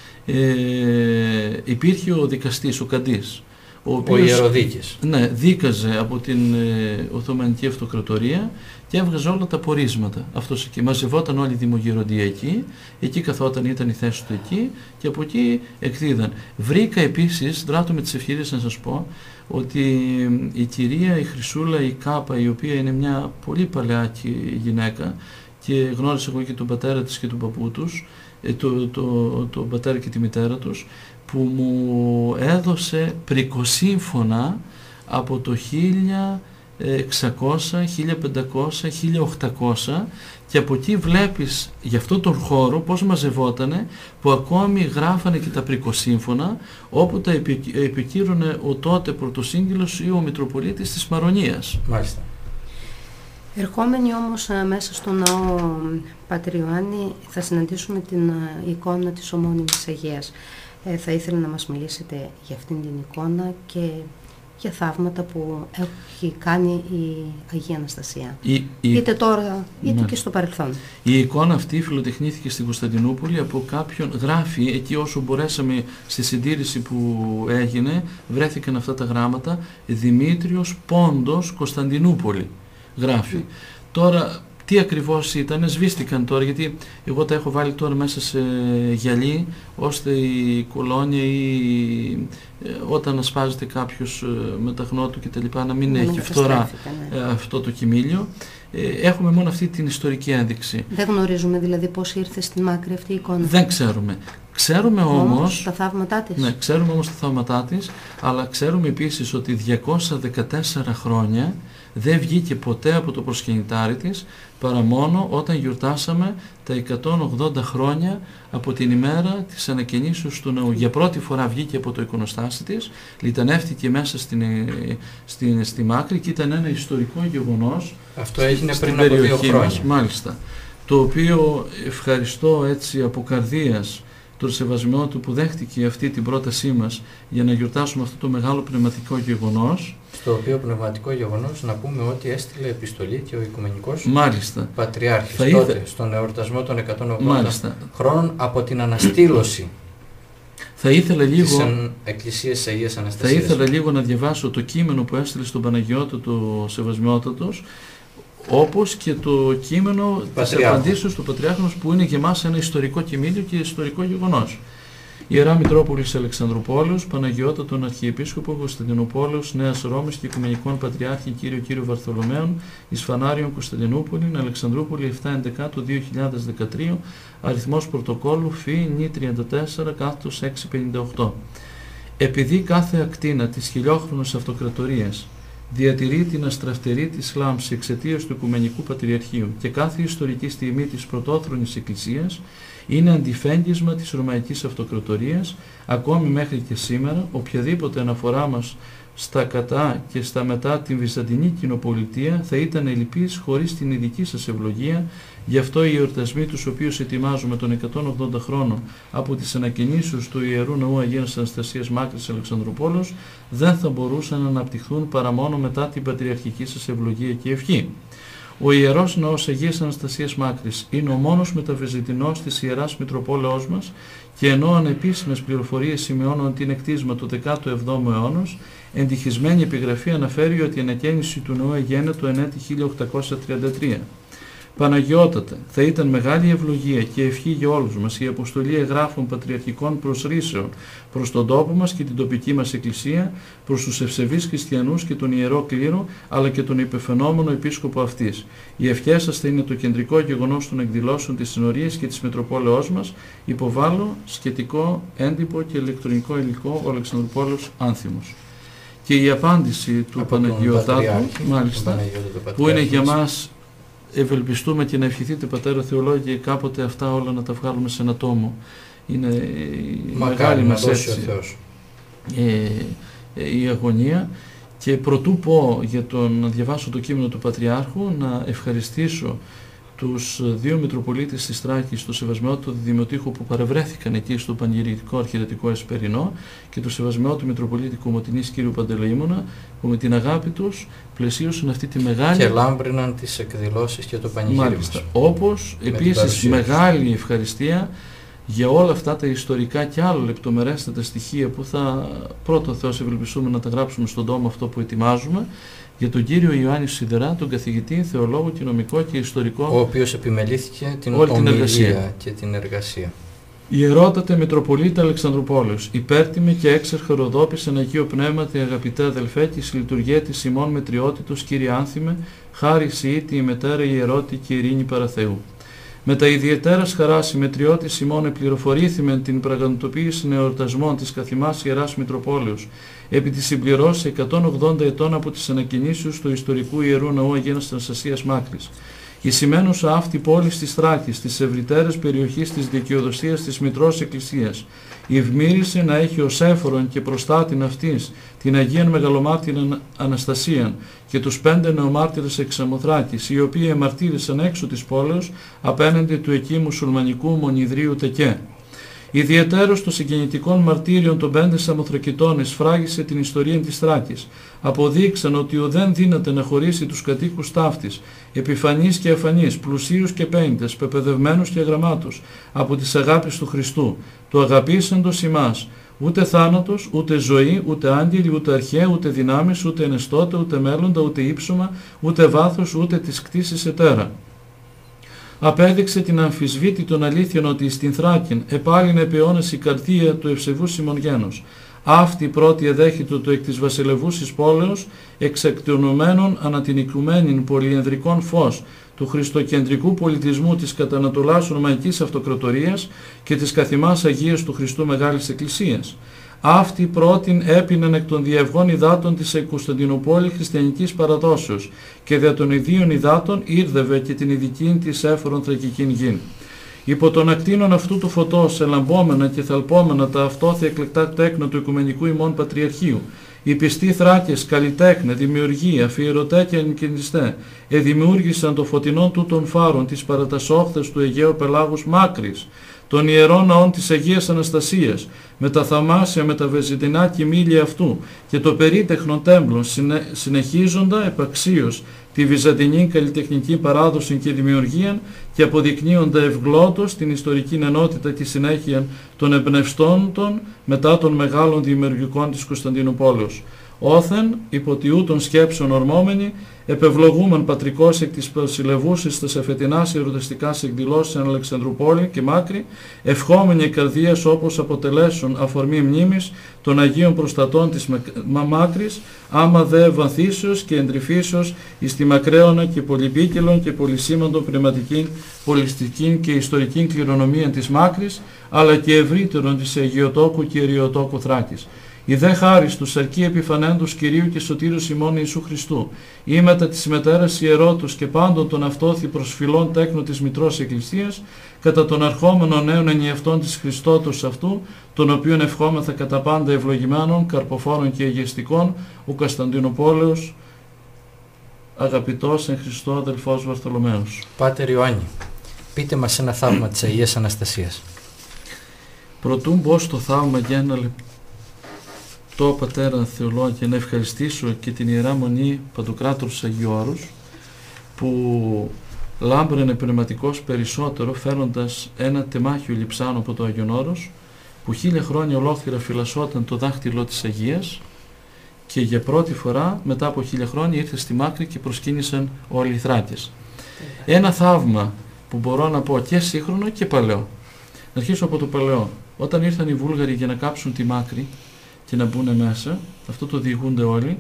Ε, υπήρχε ο δικαστής, ο Καντής. Ο, οποίος,
ο Ιεροδίκης.
Ναι, δίκαζε από την ε, Οθωμανική Αυτοκρατορία και έβγαζε όλα τα πορίσματα. Αυτός εκεί. Μαζευόταν όλη η δημογεροντία εκεί, εκεί καθόταν, ήταν η θέση του εκεί και από εκεί εκδίδαν. Βρήκα επίσης, δράτω με τις ευκαιρίες να σας πω, ότι η κυρία η Χρυσούλα η Κάπα, η οποία είναι μια πολύ παλαιά γυναίκα και γνώρισα εγώ και τον πατέρα της και τον παππού τους, ε, το, το, το, το πατέρα και τη μητέρα τους, που μου έδωσε πρικοσύμφωνα από το χίλια εξακόσια, χίλια πεντακόσια, χίλια οκτακόσια και από εκεί βλέπεις για αυτόν τον χώρο πώς μαζευότανε, που ακόμη γράφανε και τα πρικοσύμφωνα όπου τα επικύρωνε ο τότε πρωτοσύγγυλος ή ο Μητροπολίτης της Μαρονίας.
Μάλιστα.
Ερχόμενοι όμως μέσα στο ναό Πατήρ Ιωάννη θα συναντήσουμε την εικόνα της ομώνυμης Αγίας. Ε, θα ήθελα να μας μιλήσετε για αυτήν την εικόνα και για θαύματα που έχει κάνει η Αγία Αναστασία. Η, η... Είτε τώρα, είτε ναι. και στο παρελθόν.
Η εικόνα αυτή φιλοτεχνήθηκε στην Κωνσταντινούπολη από κάποιον, γράφει εκεί όσο μπορέσαμε στη συντήρηση που έγινε, βρέθηκαν αυτά τα γράμματα, Δημήτριος Πόντος Κωνσταντινούπολη, γράφει. Mm. Τώρα, τι ακριβώς ήταν, σβήστηκαν τώρα, γιατί εγώ τα έχω βάλει τώρα μέσα σε γυαλί, ώστε η κολόνια ή ε, όταν ασπάζεται κάποιος ε, με τα χνό του κτλ. Να μην έχει φθορά ναι. ε, αυτό το κοιμήλιο. Ε, έχουμε μόνο αυτή την ιστορική ένδειξη.
Δεν γνωρίζουμε δηλαδή πώς ήρθε στην Μάκρη αυτή η εικόνα.
Δεν ξέρουμε. Ξέρουμε όμως, όμως
τα θαύματά της.
Ναι, ξέρουμε όμως τα θαύματά της, αλλά ξέρουμε επίσης ότι διακόσια δεκατέσσερα χρόνια δεν βγήκε ποτέ από το προσκυνητάρι της, παρά μόνο όταν γιορτάσαμε τα εκατόν ογδόντα χρόνια από την ημέρα της ανακαινήσεως του ναού. Για πρώτη φορά βγήκε από το εικονοστάσι της, λιτανεύτηκε μέσα στην, στην, στη Μάκρη και ήταν ένα ιστορικό γεγονός.
Αυτό έγινε πριν από δύο χρόνια. Μας,
μάλιστα. Το οποίο ευχαριστώ έτσι από καρδίας τον σεβασμό του που δέχτηκε αυτή την πρότασή μας για να γιορτάσουμε αυτό το μεγάλο πνευματικό γεγονός.
Στο οποίο πνευματικό γεγονός να πούμε ότι έστειλε επιστολή και ο Οικουμενικός
Μάλιστα.
Πατριάρχης τότε, είδε... στον εορτασμό των εκατόν ογδόντα Μάλιστα. χρόνων από την αναστήλωση
Θα ήθελα λίγο,
της εν, Εκκλησίας της Αγίας Αναστασίας.
θα ήθελα λίγο να διαβάσω το κείμενο που έστειλε στον Παναγιώτατο Σεβασμιότατος, όπως και το κείμενο της απαντήσεως του Πατριάρχονος, που είναι για μας ένα ιστορικό κειμήλιο και ιστορικό γεγονός. Ιερά Μητρόπολης Αλεξανδρουπόλεως, Παναγιώτατον Αρχιεπίσκοπο Κωνσταντινούπολεως, Νέας Ρώμης και Οικουμενικών Πατριάρχη κύριο κύριο Βαρθολομαίων, εις Φανάριον Κωνσταντινούπολη, Αλεξανδρούπολη επτά έντεκα του δύο χιλιάδες δεκατρία, αριθμός πρωτοκόλλου Φι νη τριάντα τέσσερα κάθετος έξι πενήντα οκτώ. Επειδή κάθε ακτίνα της χιλιόχρονης αυτοκρατορίας διατηρεί την αστραφτερή της λάμψη εξαιτίας του Οικουμενικού Πατριαρχείου και κάθε ιστορική στιγμή της πρωτόθρονης Εκκλησίας είναι αντιφέγγισμα της Ρωμαϊκής Αυτοκρατορίας, ακόμη μέχρι και σήμερα οποιαδήποτε αναφορά μας στα κατά και στα μετά την Βυζαντινή Κοινοπολιτεία θα ήταν ελλειπής χωρίς την ειδική σας ευλογία. Γι' αυτό οι εορτασμοί τους οποίους ετοιμάζουμε των εκατόν ογδόντα χρόνων από τις ανακαινήσεις του Ιερού Ναού Αγίας Αναστασίας Μάκρης Αλεξανδρουπόλεως δεν θα μπορούσαν να αναπτυχθούν παρά μόνο μετά την πατριαρχική σας ευλογία και ευχή. Ο Ιερός Ναός Αγίας Αναστασίας Μάκρης είναι ο μόνος μεταβυζαντινός της Ιεράς Μητροπόλεως μας και ενώ ανεπίσημες πληροφορίες σημειώνουν την εκτίσμα του δέκατου εβδόμου αιώνος, εντυχισμένη επιγραφή αναφέρει ότι η ανακαίνιση του ναού εγένετο εν έτη χίλια οκτακόσια τριάντα τρία. Παναγιώτατε, θα ήταν μεγάλη ευλογία και ευχή για όλους μας η αποστολή εγγράφων πατριαρχικών προσρήσεων προς τον τόπο μας και την τοπική μας εκκλησία, προς τους ευσεβείς χριστιανούς και τον ιερό κλήρο, αλλά και τον υπεφαινόμενο επίσκοπο αυτής. Οι ευχές σας θα είναι το κεντρικό γεγονός των εκδηλώσεων της συνορίας και της Μητροπόλεως μας. Υποβάλλω σχετικό έντυπο και ηλεκτρονικό υλικό ο Αλεξανδρουπόλεως Άνθιμος. Και η απάντηση του Παναγιώτατου, μάλιστα, που είναι για μας, ευελπιστούμε και να ευχηθείτε Πατέρα Θεολόγη κάποτε αυτά όλα να τα βγάλουμε σε ένα τόμο. Είναι η μεγάλη μας έτσι ε, ε, η αγωνία. Και προτού πω για τον να διαβάσω το κείμενο του Πατριάρχου, να ευχαριστήσω τους δύο Μητροπολίτες της Θράκης, τον Σεβασμιότατο Δημοτήχο που παρευρέθηκαν εκεί στο Πανηγυρικό Αρχιερετικό Εσπερινό και τον Σεβασμιότατο Μητροπολίτη Κομοτηνής κ. Παντελεήμονα, που με την αγάπη τους πλαισίωσαν αυτή τη μεγάλη...
και λάμπριναν τις εκδηλώσεις και το πανηγύρι μας.
Όπως επίσης μεγάλη ευχαριστία για όλα αυτά τα ιστορικά και άλλα λεπτομερέστατα στοιχεία που θα πρώτον Θεός ευελπιστούμε να τα γράψουμε στον τόμο αυτό που ετοιμάζουμε, για τον κύριο Ιωάννη Σιδερά, τον καθηγητή, θεολόγο και νομικό και ιστορικό,
ο οποίος επιμελήθηκε την
όλη την
εργασία και την εργασία.
Ιερότατε Μητροπολίτα Αλεξανδρουπόλεως, υπέρτιμε και έξερχα ροδόπης εν Αγίο Πνεύματι, αγαπητέ αδελφέ, και συλλειτουργέ της ημών μετριότητος, κύριε Άνθιμε, χάρη σιήτη η μετέρα ιερώτη και ειρήνη παραθεού. Με τα ιδιαιτέρας χαράς η μετριώτης ημών επληροφορήθημεν την πραγματοποίηση εορτασμών της καθημάς Ιεράς Μητροπόλεως επί της συμπληρώσης εκατόν ογδόντα ετών από τις ανακαινήσεις του ιστορικού Ιερού Ναού Αγίας Αναστασίας Μάκρης. Η σημαίνουσα αυτή πόλης της Θράκης, της ευρυτέρες περιοχής της δικαιοδοσίας της Μητρός Εκκλησίας, ευμύρισε να έχει ως έφορον και προστάτην αυτής την Αγίαν Μεγαλομάρτυραν Αναστασίαν και τους πέντε νεομάρτυρες εξ Σαμοθράκης, οι οποίοι εμαρτύρησαν έξω της πόλεως απέναντι του εκεί μουσουλμανικού μονιδρίου Τεκέ. Ιδιαιτέρως των συγγεννητικών μαρτύριων των πέντε Σαμοθρακητών εσφράγισε την ιστορία της Θράκης. Αποδείξαν ότι ουδέν δύναται να χωρίσει τους κατοίκους ταύτης, επιφανείς και αφανείς, πλουσίους και πέιντες, πεπαιδευμένους και γραμμάτους, από τις αγάπης του Χριστού, του αγαπήσαντος ημάς. Ούτε θάνατος, ούτε ζωή, ούτε άγγελοι, ούτε αρχαία, ούτε δυνάμεις, ούτε ενεστώτα, ούτε μέλλοντα, ούτε ύψωμα, ούτε βάθος, ούτε της κτήσης ετέρα. Απέδειξε την αμφισβήτη των αλήθειων ότι στην Θράκην επάλυνε επί αιώνες η καρδία του ευσεβούς Σιμωνγένους. Αυτή πρώτη εδέχητο το εκ της βασιλευούσης πόλεως, εξεκτονωμένων ανά την οικουμένην πολυενδρικών φως του χριστοκεντρικού πολιτισμού της κατανατολάς Ρωμαϊκής Αυτοκρατορίας και της καθημάς Αγίας του Χριστού Μεγάλης Εκκλησίας. Αυτή πρώτην έπινεν εκ των διευγών υδάτων της Κωνσταντινούπολη χριστιανικής παραδόσεως και δια των ιδίων υδάτων ήρδευε και την ειδικήν της έφορον θρακικήν γην. Υπό των ακτίνων αυτού του φωτός ελαμπόμενα και θαλπόμενα τα αυτόθια εκλεκτά τέκνα του Οικουμενικού ημών Πατριαρχείου, οι πιστοί Θράκες, καλλιτέχνε, δημιουργοί, αφιερωτέ και εγκαινιστέ, εδημιούργησαν το φωτεινό τούτων φάρων της παρατασόχθες του Αιγαίου Πελάγους Μάκρης, των ιερών ναών της Αγίας Αναστασίας, με τα θαυμάσια, με τα βεζιτινά κοιμήλια αυτού και το περίτεχνο τέμπλο, συνε, συνεχίζοντα επαξίως τη βυζαντινή καλλιτεχνική παράδοση και δημιουργία και αποδεικνύοντα ευγλώτως την ιστορική ενότητα και συνέχεια των εμπνευστών των μετά των μεγάλων δημιουργικών της Κωνσταντινούπολεως. Όθεν, υποτιού των σκέψεων ορμόμενοι, επευλογούμεν πατρικός εκ της βασιλευούσης τας εφετινάς ερωτιστικάς εκδηλώσεις εν Αλεξανδρουπόλη και Μάκρη, ευχόμενοι οι καρδίες όπως αποτελέσουν αφορμή μνήμης των Αγίων Προστατών της Μάκρης, άμα δε βαθύσεως και εντρυφήσεως εις τη μακραίωνα και πολυπίκελον και πολυσήμαντον πνευματική, πολιστική και ιστορική κληρονομία της Μάκρης, αλλά και ευρύτερον της Αιγιοτόκου και Εριοτόκου Θράκης. Η δε χάρις του αρκεί επιφανέντος Κυρίου και Σωτήρους ημών Ιησού Χριστού, ή μετά της μετέρας ιερότους και πάντων των αυτόθη προσφυλών τέκνου της Μητρός Εκκλησίας, κατά των αρχόμενων νέων ενιαυτών της Χριστότος αυτού, των οποίων ευχόμεθα κατά πάντα ευλογημένων, καρποφόρων και αγιαστικών, ο Κωνσταντινούπολεος, αγαπητός εν Χριστώ αδελφός Βαρθολομαίος.
Πάτερ Ιωάννη, πείτε μας ένα θαύμα της Αγίας Αναστασίας.
Προτού μπω στο θαύμα για ένα λεπτό, το Πατέρα Θεολόγια, να ευχαριστήσω και την Ιερά Μονή Παντοκράτορους Αγίου Όρους, που λάμπραινε πνευματικός περισσότερο φέροντας ένα τεμάχιο λειψάνο από το Άγιον Όρος, που χίλια χρόνια ολόκληρα φυλασσόταν το δάχτυλο της Αγίας και για πρώτη φορά μετά από χίλια χρόνια ήρθε στη Μάκρη και προσκύνησαν όλοι οι Θράκες. Ένα θαύμα που μπορώ να πω και σύγχρονο και παλαιό. Να αρχίσω από το παλαιό. Όταν ήρθαν οι Βούλγαροι για να κάψουν τη Μάκρη και να μπουν μέσα, αυτό το διηγούνται όλοι,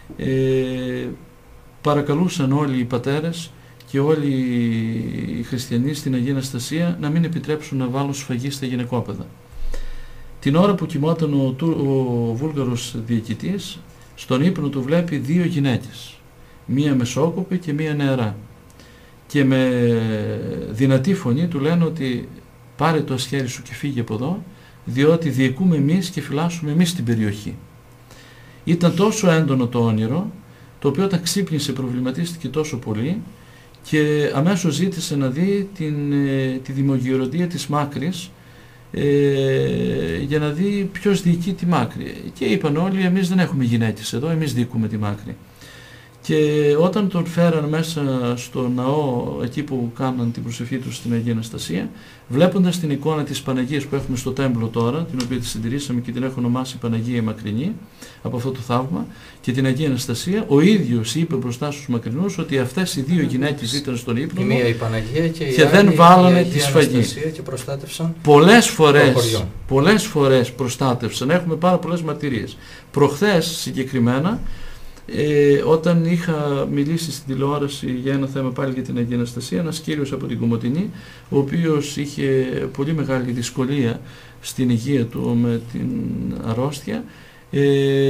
ε, παρακαλούσαν όλοι οι πατέρες και όλοι οι χριστιανοί στην Αγία Αναστασία να μην επιτρέψουν να βάλουν σφαγή στα γυναικόπαιδα. Την ώρα που κοιμόταν ο, ο Βούλγαρος διοικητής, στον ύπνο του βλέπει δύο γυναίκες, μία μεσόκοπη και μία νεαρά, και με δυνατή φωνή του λένε ότι πάρε το ασχέρι σου και φύγε από εδώ, διότι διοικούμε εμείς και φυλάσσουμε εμείς την περιοχή. Ήταν τόσο έντονο το όνειρο, το οποίο όταν ξύπνησε προβληματίστηκε τόσο πολύ και αμέσως ζήτησε να δει την, ε, τη δημογειοροντία της Μάκρης, ε, για να δει ποιος διοικεί τη Μάκρη. Και είπαν όλοι, εμείς δεν έχουμε γυναίκες εδώ, εμείς διοικούμε τη Μάκρη. Και όταν τον φέραν μέσα στο ναό, εκεί που κάναν την προσευχή τους στην Αγία Αναστασία, βλέποντας την εικόνα της Παναγίας που έχουμε στο τέμπλο τώρα, την οποία τη συντηρήσαμε και την έχω ονομάσει Παναγία Μακρινή, από αυτό το θαύμα, και την Αγία Αναστασία, ο ίδιος είπε μπροστά στους Μακρινούς ότι αυτές οι δύο γυναίκες ήταν στον ύπνο
η μία η Παναγία και, η
και
άλλη,
δεν βάλανε
η
τη σφαγή.
Και προστάτευσαν
πολλές φορές, πολλές φορές προστάτευσαν, έχουμε πάρα πολλές μαρτυρίες. Προχθές συγκεκριμένα, Ε, όταν είχα μιλήσει στην τηλεόραση για ένα θέμα πάλι για την Αγία Αναστασία, ένας κύριος από την Κομοτηνή, ο οποίος είχε πολύ μεγάλη δυσκολία στην υγεία του με την αρρώστια, ε,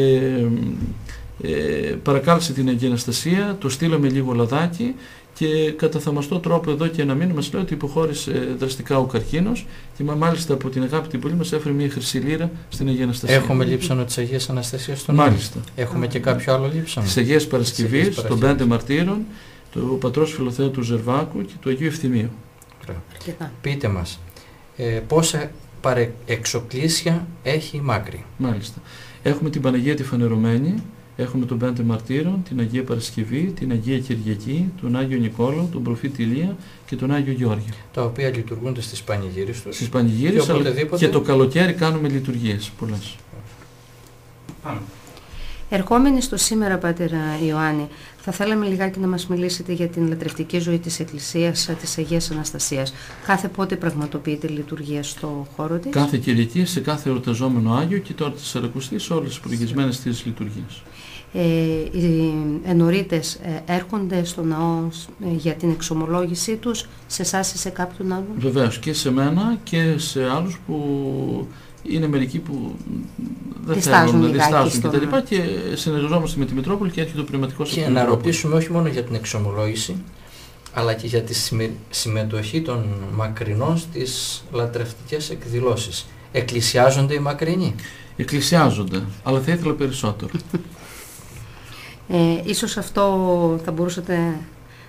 ε, παρακάλεσε την Αγία Αναστασία, το στείλαμε λίγο λαδάκι και κατά θαυμαστό τρόπο εδώ και ένα μήνα μας λέει ότι υποχώρησε δραστικά ο καρκίνος και μάλιστα από την αγάπη την πολύ μας έφερε μια χρυσή λίρα στην Αγία Αναστασία.
Έχουμε λείψανο της Αγίας Αναστασίας στον
Μάλιστα.
Έχουμε Α, και κάποιο άλλο λείψανο.
Της Αγίας Παρασκευής, των πέντε μαρτύρων, του πατρός Φιλοθέου του Ζερβάκου και του Αγίου Ευθυμίου.
Πείτε μας, ε, πόσα παρεξοκλήσια έχει η Μάκρη.
Μάλιστα. Έχουμε την Παναγία τη Φανερωμένη, έχουμε τον Πέντε Μαρτύρων, την Αγία Παρασκευή, την Αγία Κυριακή, τον Άγιο Νικόλαο, τον Προφήτη Ηλία και τον Άγιο Γιώργιο.
Τα οποία λειτουργούνται στις πανηγύρες τους.
Στις πανηγύρες και, αλλά και το καλοκαίρι κάνουμε λειτουργίες πολλές.
Πάμε. Ερχόμενοι στο σήμερα, Πάτερ Ιωάννη, θα θέλαμε λιγάκι να μας μιλήσετε για την λατρευτική ζωή της Εκκλησίας της Αγίας Αναστασίας. Κάθε πότε πραγματοποιείται λειτουργία στο χώρο της?
Κάθε Κυριακή, σε κάθε εορταζόμενο Άγιο και τώρα της Σαρακοστής, σε όλες τις προηγισμένες της λειτουργίες.
Ε, οι ενορίτες ε, έρχονται στο ναό ε, για την εξομολόγησή τους, σε εσάς ή σε κάποιον άλλον?
Βεβαίως, και σε μένα και σε άλλους που είναι μερικοί που δεν
διστάζουν
θέλουν να διστάζουν
και
τα λοιπά και συνεργαζόμαστε με τη Μητρόπολη και έρχεται ο πνευματικός από
την Μητρόπολη. Και να ρωτήσουμε όχι μόνο για την εξομολόγηση, αλλά και για τη συμμετοχή των μακρινών στις λατρευτικές εκδηλώσεις. Εκκλησιάζονται οι μακρινοί?
Εκκλησιάζονται, αλλά θα ήθελα περισσότερο.
Ε, ίσως αυτό θα μπορούσατε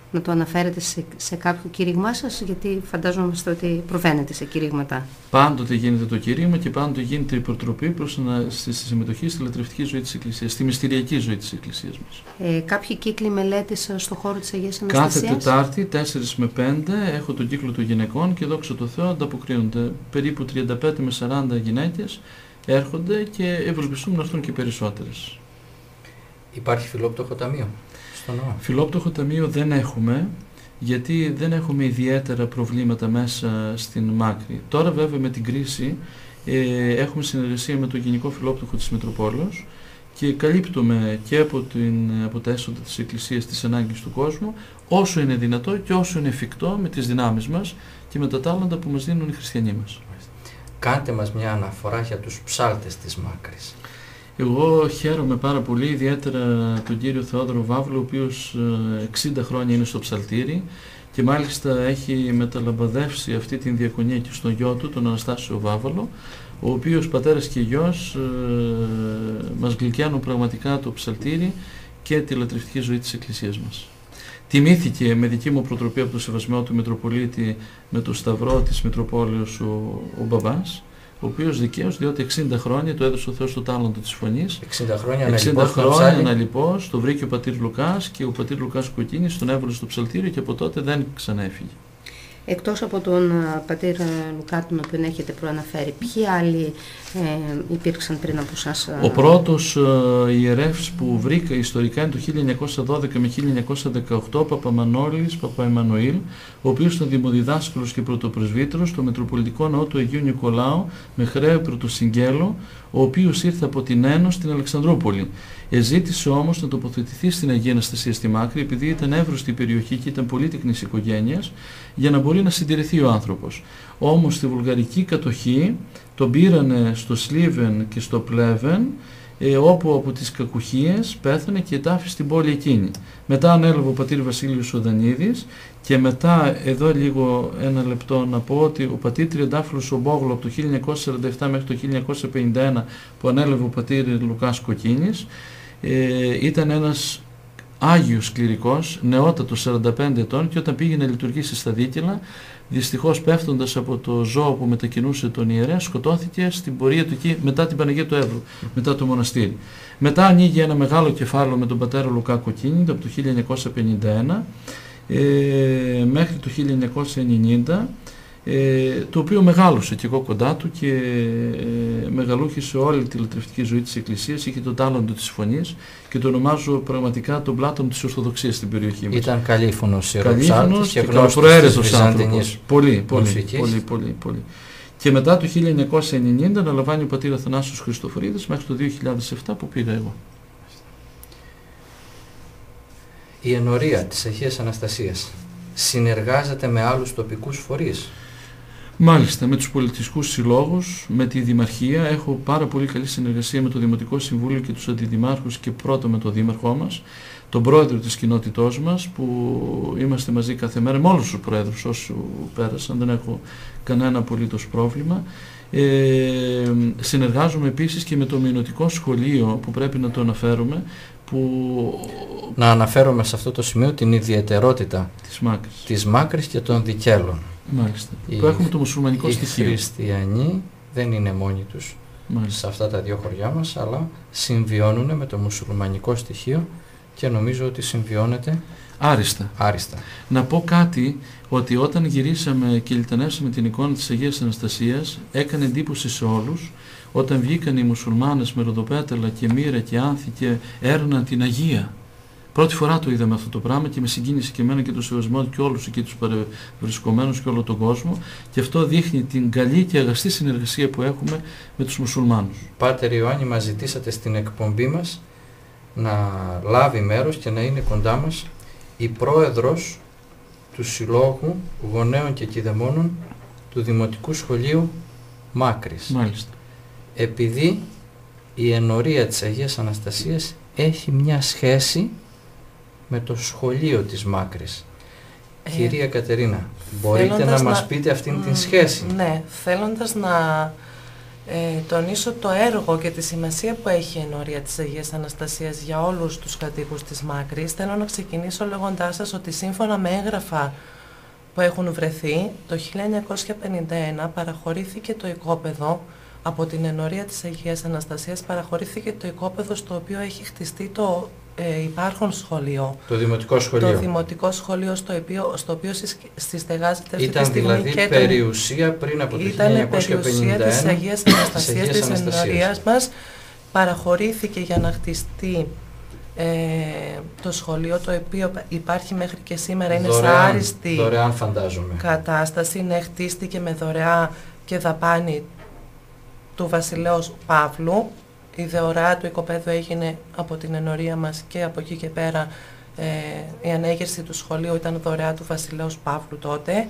να το αναφέρετε σε, σε κάποιο κήρυγμά σας, γιατί φαντάζομαστε ότι προβαίνετε σε κηρύγματα.
Πάντοτε γίνεται το κήρυγμα και πάντοτε γίνεται η προτροπή προς να, στη, στη συμμετοχή στη λατρευτική ζωή της Εκκλησίας, στη μυστηριακή ζωή της Εκκλησίας μας.
Ε, κάποιοι κύκλοι μελέτης στον χώρο της Αγίας Αναστασίας?
Κάθε Τετάρτη, τέσσερα με πέντε, έχω τον κύκλο των γυναικών και δόξα τω Θεώ ανταποκρίνονται. Περίπου τριάντα πέντε με σαράντα γυναίκες έρχονται και ευελπιστούμε να έρθουν και περισσότερες.
Υπάρχει φιλόπτωχο ταμείο στο ναό?
Φιλόπτωχο ταμείο δεν έχουμε, γιατί δεν έχουμε ιδιαίτερα προβλήματα μέσα στην Μάκρη. Τώρα βέβαια με την κρίση ε, έχουμε συνεργασία με το Γενικό Φιλόπτωχο της Μητροπόλεως και καλύπτουμε και από, την, από τα έσοδα της Εκκλησίας τις ανάγκες του κόσμου, όσο είναι δυνατό και όσο είναι εφικτό με τις δυνάμεις μας και με τα τάλαντα που μας δίνουν οι χριστιανοί μας.
Κάντε μας μια αναφορά για τους ψάλτες της Μάκρης.
Εγώ χαίρομαι πάρα πολύ, ιδιαίτερα τον κύριο Θεόδωρο Βάβλο, ο οποίος εξήντα χρόνια είναι στο ψαλτήρι και μάλιστα έχει μεταλαμπαδεύσει αυτή την διακονία και στον γιο του, τον Αναστάσιο Βάβολο, ο οποίος πατέρας και γιος ε, μας γλυκιάνουν πραγματικά το ψαλτήρι και τη λατρευτική ζωή της Εκκλησίας μας. Τιμήθηκε με δική μου προτροπή από το σεβασμό του Μητροπολίτη με το σταυρό της Μητροπόλεως ο, ο μπαμπάς, ο οποίος δικαίως, διότι εξήντα χρόνια το έδωσε ο Θεός το τάλαντο της φωνής.
εξήντα χρόνια
αναλυπώς, το βρήκε ο πατήρ Λουκάς και ο πατήρ Λουκάς Κοκκίνης τον έβαλε στο ψαλτήριο και από τότε δεν ξαναέφυγε.
Εκτός από τον πατήρ Λουκά, τον οποίο έχετε προαναφέρει, ποιοι άλλοι ε, υπήρξαν πριν από εσάς?
Ο πρώτος ε, ιερεύς που βρήκα ιστορικά είναι το χίλια εννιακόσια δώδεκα με χίλια εννιακόσια δεκαοκτώ, Παπαμανώλης Παπαεμμανουήλ, ο οποίος ήταν δημοδιδάσκαλος και πρωτοπρεσβύτερος στο Μητροπολιτικό Ναό του Αγίου Νικολάου με χρέο πρωτοσυγγέλο, ο οποίος ήρθε από την Ένωση στην Αλεξανδρούπολη. Εζήτησε όμως να τοποθετηθεί στην Αγία Αναστασία στη Μάκρη, επειδή ήταν εύρωστη η περιοχή και ήταν πολύτεκνης οικογένειας, για να μπορεί να συντηρηθεί ο άνθρωπος. Όμως στη βουλγαρική κατοχή τον πήρανε στο Σλίβεν και στο Πλέβεν, ε, όπου από τις κακουχίες πέθανε και ετάφη στην πόλη εκείνη. Μετά ανέλαβε ο πατήρ Βασίλειος ο Δανίδης και μετά, εδώ λίγο ένα λεπτό να πω ότι ο πατήρ Τριαντάφυλλος ο Μπόγλου από το χίλια εννιακόσια σαράντα επτά μέχρι το χίλια εννιακόσια πενήντα ένα που ανέλαβε ο πατήρ Λουκάς Κοκκίνης, ε, ήταν ένας Άγιος κληρικός, νεότατος σαράντα πέντε ετών, και όταν πήγε να λειτουργήσει στα Δίκαιλλα, δυστυχώς πέφτοντας από το ζώο που μετακινούσε τον ιερέα, σκοτώθηκε στην πορεία του εκεί μετά την Παναγία του Εύρου, μετά το μοναστήρι. Μετά ανοίγει ένα μεγάλο κεφάλαιο με τον πατέρα Λουκά Κοκκίνη από το χίλια εννιακόσια πενήντα ένα ε, μέχρι το χίλια εννιακόσια ενενήντα, ε, το οποίο μεγάλωσε και εγώ κοντά του και ε, μεγαλούχησε όλη τη λατρευτική ζωή της Εκκλησίας, είχε το τάλαντο της φωνής και το ονομάζω πραγματικά τον Πλάτων της Ορθοδοξίας στην περιοχή μας.
Ήταν καλήφωνος
ιεροψάλτης και καλοπροαίρετος άνθρωπος. Πολύ, πολύ, πολύ, πολύ, πολύ. Και μετά το χίλια εννιακόσια ενενήντα αναλαμβάνει ο πατήρ Αθανάσιος Χριστοφορίδης μέχρι το δύο χιλιάδες επτά που πήγα εγώ.
Η ενορία της Αγίας Αναστασίας συνεργάζεται με άλλους τοπικούς φορείς?
Μάλιστα, με τους πολιτιστικούς συλλόγους, με τη Δημαρχία. Έχω πάρα πολύ καλή συνεργασία με το Δημοτικό Συμβούλιο και τους αντιδημάρχους και πρώτα με τον Δήμαρχό μας, τον πρόεδρο της κοινότητός μας, που είμαστε μαζί κάθε μέρα, με όλους τους πρόεδρους όσου πέρασαν, δεν έχω κανένα απολύτως πρόβλημα. Ε, συνεργάζομαι επίσης και με το Μειονοτικό Σχολείο, που πρέπει να το αναφέρουμε, που...
Να αναφέρομαι σε αυτό το σημείο την ιδιαιτερότητα
της Μάκρης,
της Μάκρης και των Δικαίλλων.
Μάλιστα.
Οι,
που έχουμε το μουσουλμανικό
οι
στοιχείο.
Οι χριστιανοί δεν είναι μόνοι τους Μάλιστα. σε αυτά τα δύο χωριά μας, αλλά συμβιώνουν με το μουσουλμανικό στοιχείο και νομίζω ότι συμβιώνεται
άριστα.
άριστα.
Να πω κάτι, ότι όταν γυρίσαμε και λιτανεύσαμε την εικόνα της Αγίας Αναστασίας, έκανε εντύπωση σε όλους όταν βγήκαν οι μουσουλμάνες με ροδοπέταλα και μοίρα και άνθη και έρναν την Αγία. Πρώτη φορά το είδαμε αυτό το πράγμα και με συγκίνησε και εμένα και το σεβασμό και όλους εκεί τους παρευρισκομένους και όλο τον κόσμο, και αυτό δείχνει την καλή και αγαστή συνεργασία που έχουμε με τους μουσουλμάνους.
Πάτερ Ιωάννη, μας ζητήσατε στην εκπομπή μας να λάβει μέρος και να είναι κοντά μας η πρόεδρος του Συλλόγου Γονέων και Κηδεμόνων του Δημοτικού Σχολείου Μάκρης.
Μάλιστα.
Επειδή η ενορία της Αγίας Αναστασίας έχει μια σχέση με το σχολείο της Μάκρης. Ε, Κυρία Κατερίνα, μπορείτε να μας να... πείτε αυτήν την σχέση?
Ναι, θέλοντας να ε, τονίσω το έργο και τη σημασία που έχει η ενορία της Αγίας Αναστασίας για όλους τους κατοίκους της Μάκρης. Θέλω να ξεκινήσω λέγοντάς σας ότι σύμφωνα με έγγραφα που έχουν βρεθεί, το χίλια εννιακόσια πενήντα ένα παραχωρήθηκε το οικόπεδο από την ενορία της Αγίας Αναστασίας, παραχωρήθηκε το οικόπεδο στο οποίο έχει χτιστεί το ε, υπάρχον σχολείο.
Το δημοτικό σχολείο.
Το δημοτικό σχολείο στο οποίο, στο οποίο συστεγάζεται αυτή
ήταν
τη στιγμή
δηλαδή
και
περιουσία πριν από το χίλια εννιακόσια πενήντα ένα.
Ήταν περιουσία της Αγίας Αναστασίας, της ενορίας μας. Παραχωρήθηκε για να χτιστεί ε, το σχολείο, το οποίο υπάρχει μέχρι και σήμερα, είναι
δωρεάν,
σε άριστη
δωρεάν, φαντάζομαι,
κατάσταση. Ναι, χτίστηκε με δωρεά και δαπάνη του βασιλέως Παύλου. Η δωρεά του οικοπαίδου έγινε από την ενορία μας και από εκεί και πέρα ε, η ανέγερση του σχολείου ήταν δωρεά του βασιλέως Παύλου τότε.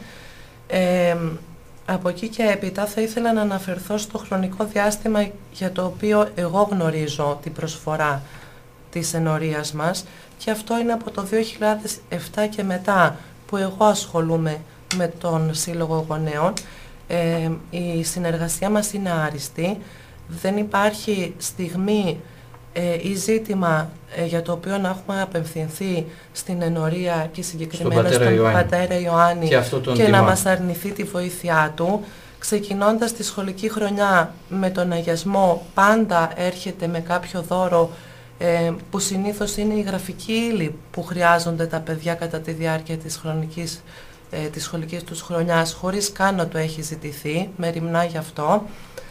Ε, από εκεί και έπειτα θα ήθελα να αναφερθώ στο χρονικό διάστημα για το οποίο εγώ γνωρίζω την προσφορά της ενορίας μας, και αυτό είναι από το δύο χιλιάδες επτά και μετά που εγώ ασχολούμαι με τον Σύλλογο Γονέων. Ε, η συνεργασία μας είναι άριστη. Δεν υπάρχει στιγμή ε, ή ζήτημα ε, για το οποίο να έχουμε απευθυνθεί στην ενορία και συγκεκριμένα
πατέρα
στον
Ιωάννη.
πατέρα Ιωάννη
και,
και να μας αρνηθεί τη βοήθειά του. Ξεκινώντας τη σχολική χρονιά με τον αγιασμό, πάντα έρχεται με κάποιο δώρο ε, που συνήθως είναι η γραφική ύλη που χρειάζονται τα παιδιά κατά τη διάρκεια της χρονικής ε, της σχολικής τους χρονιάς, χωρίς καν να το έχει ζητηθεί, μεριμνά γι' αυτό.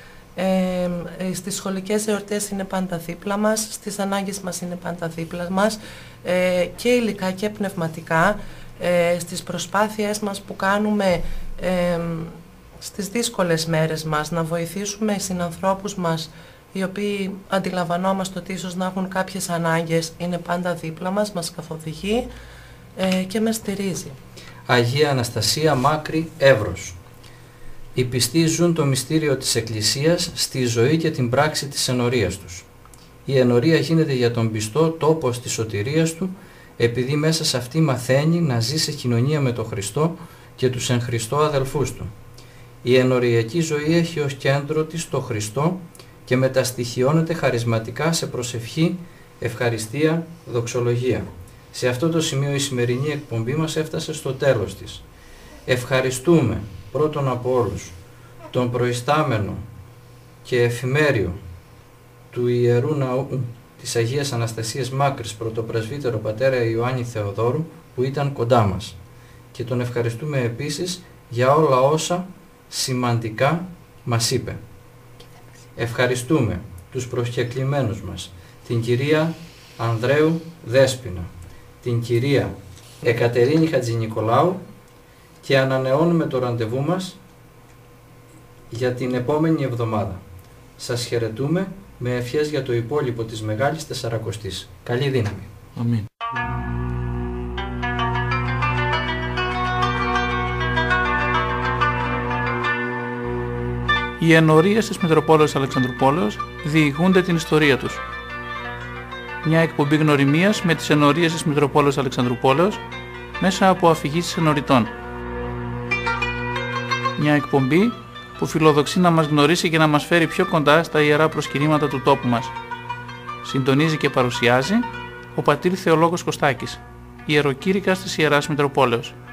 Ε, ε, στις σχολικές εορτές είναι πάντα δίπλα μας, στις ανάγκες μας είναι πάντα δίπλα μας, ε, και υλικά και πνευματικά, ε, στις προσπάθειές μας που κάνουμε ε, στις δύσκολες μέρες μας, να βοηθήσουμε συνανθρώπους μας οι οποίοι αντιλαμβανόμαστε ότι ίσως να έχουν κάποιες ανάγκες, είναι πάντα δίπλα μας, μας καθοδηγεί ε, και μας στηρίζει.
Αγία Αναστασία, Μάκρη, Εύρος. Οι πιστοί ζουν το μυστήριο της Εκκλησίας στη ζωή και την πράξη της ενορίας τους. Η ενορία γίνεται για τον πιστό τόπος της σωτηρίας του, επειδή μέσα σε αυτή μαθαίνει να ζει σε κοινωνία με τον Χριστό και τους εν Χριστώ αδελφούς του. Η ενοριακή ζωή έχει ως κέντρο της το Χριστό και μεταστοιχειώνεται χαρισματικά σε προσευχή, ευχαριστία, δοξολογία. Σε αυτό το σημείο η σημερινή εκπομπή μας έφτασε στο τέλος της. Ευχαριστούμε πρώτον από όλους τον προϊστάμενο και εφημέριο του Ιερού Ναού της Αγίας Αναστασίας Μάκρης, πρωτοπρεσβύτερο πατέρα Ιωάννη Θεοδόρου, που ήταν κοντά μας, και τον ευχαριστούμε επίσης για όλα όσα σημαντικά μας είπε. Ευχαριστούμε τους προσκεκλημένους μας, την κυρία Ανδρέου Δέσποινα, την κυρία Εκατερίνη Χατζηνικολάου, και ανανεώνουμε το ραντεβού μας για την επόμενη εβδομάδα. Σας χαιρετούμε με ευχές για το υπόλοιπο της Μεγάλης Τεσσαρακοστής. Καλή δύναμη.
Αμήν.
Οι ενορίες της Μητροπόλεως Αλεξανδρουπόλεως διηγούνται την ιστορία τους. Μια εκπομπή γνωριμίας με τις ενορίες της Μητροπόλεως Αλεξανδρουπόλεως μέσα από αφηγήσεις ενοριτών. Μια εκπομπή που φιλοδοξεί να μας γνωρίσει και να μας φέρει πιο κοντά στα ιερά προσκυνήματα του τόπου μας. Συντονίζει και παρουσιάζει ο πατήρ Θεολόγος Κωστάκης, ιεροκήρυκας της Ιεράς Μητροπόλεως.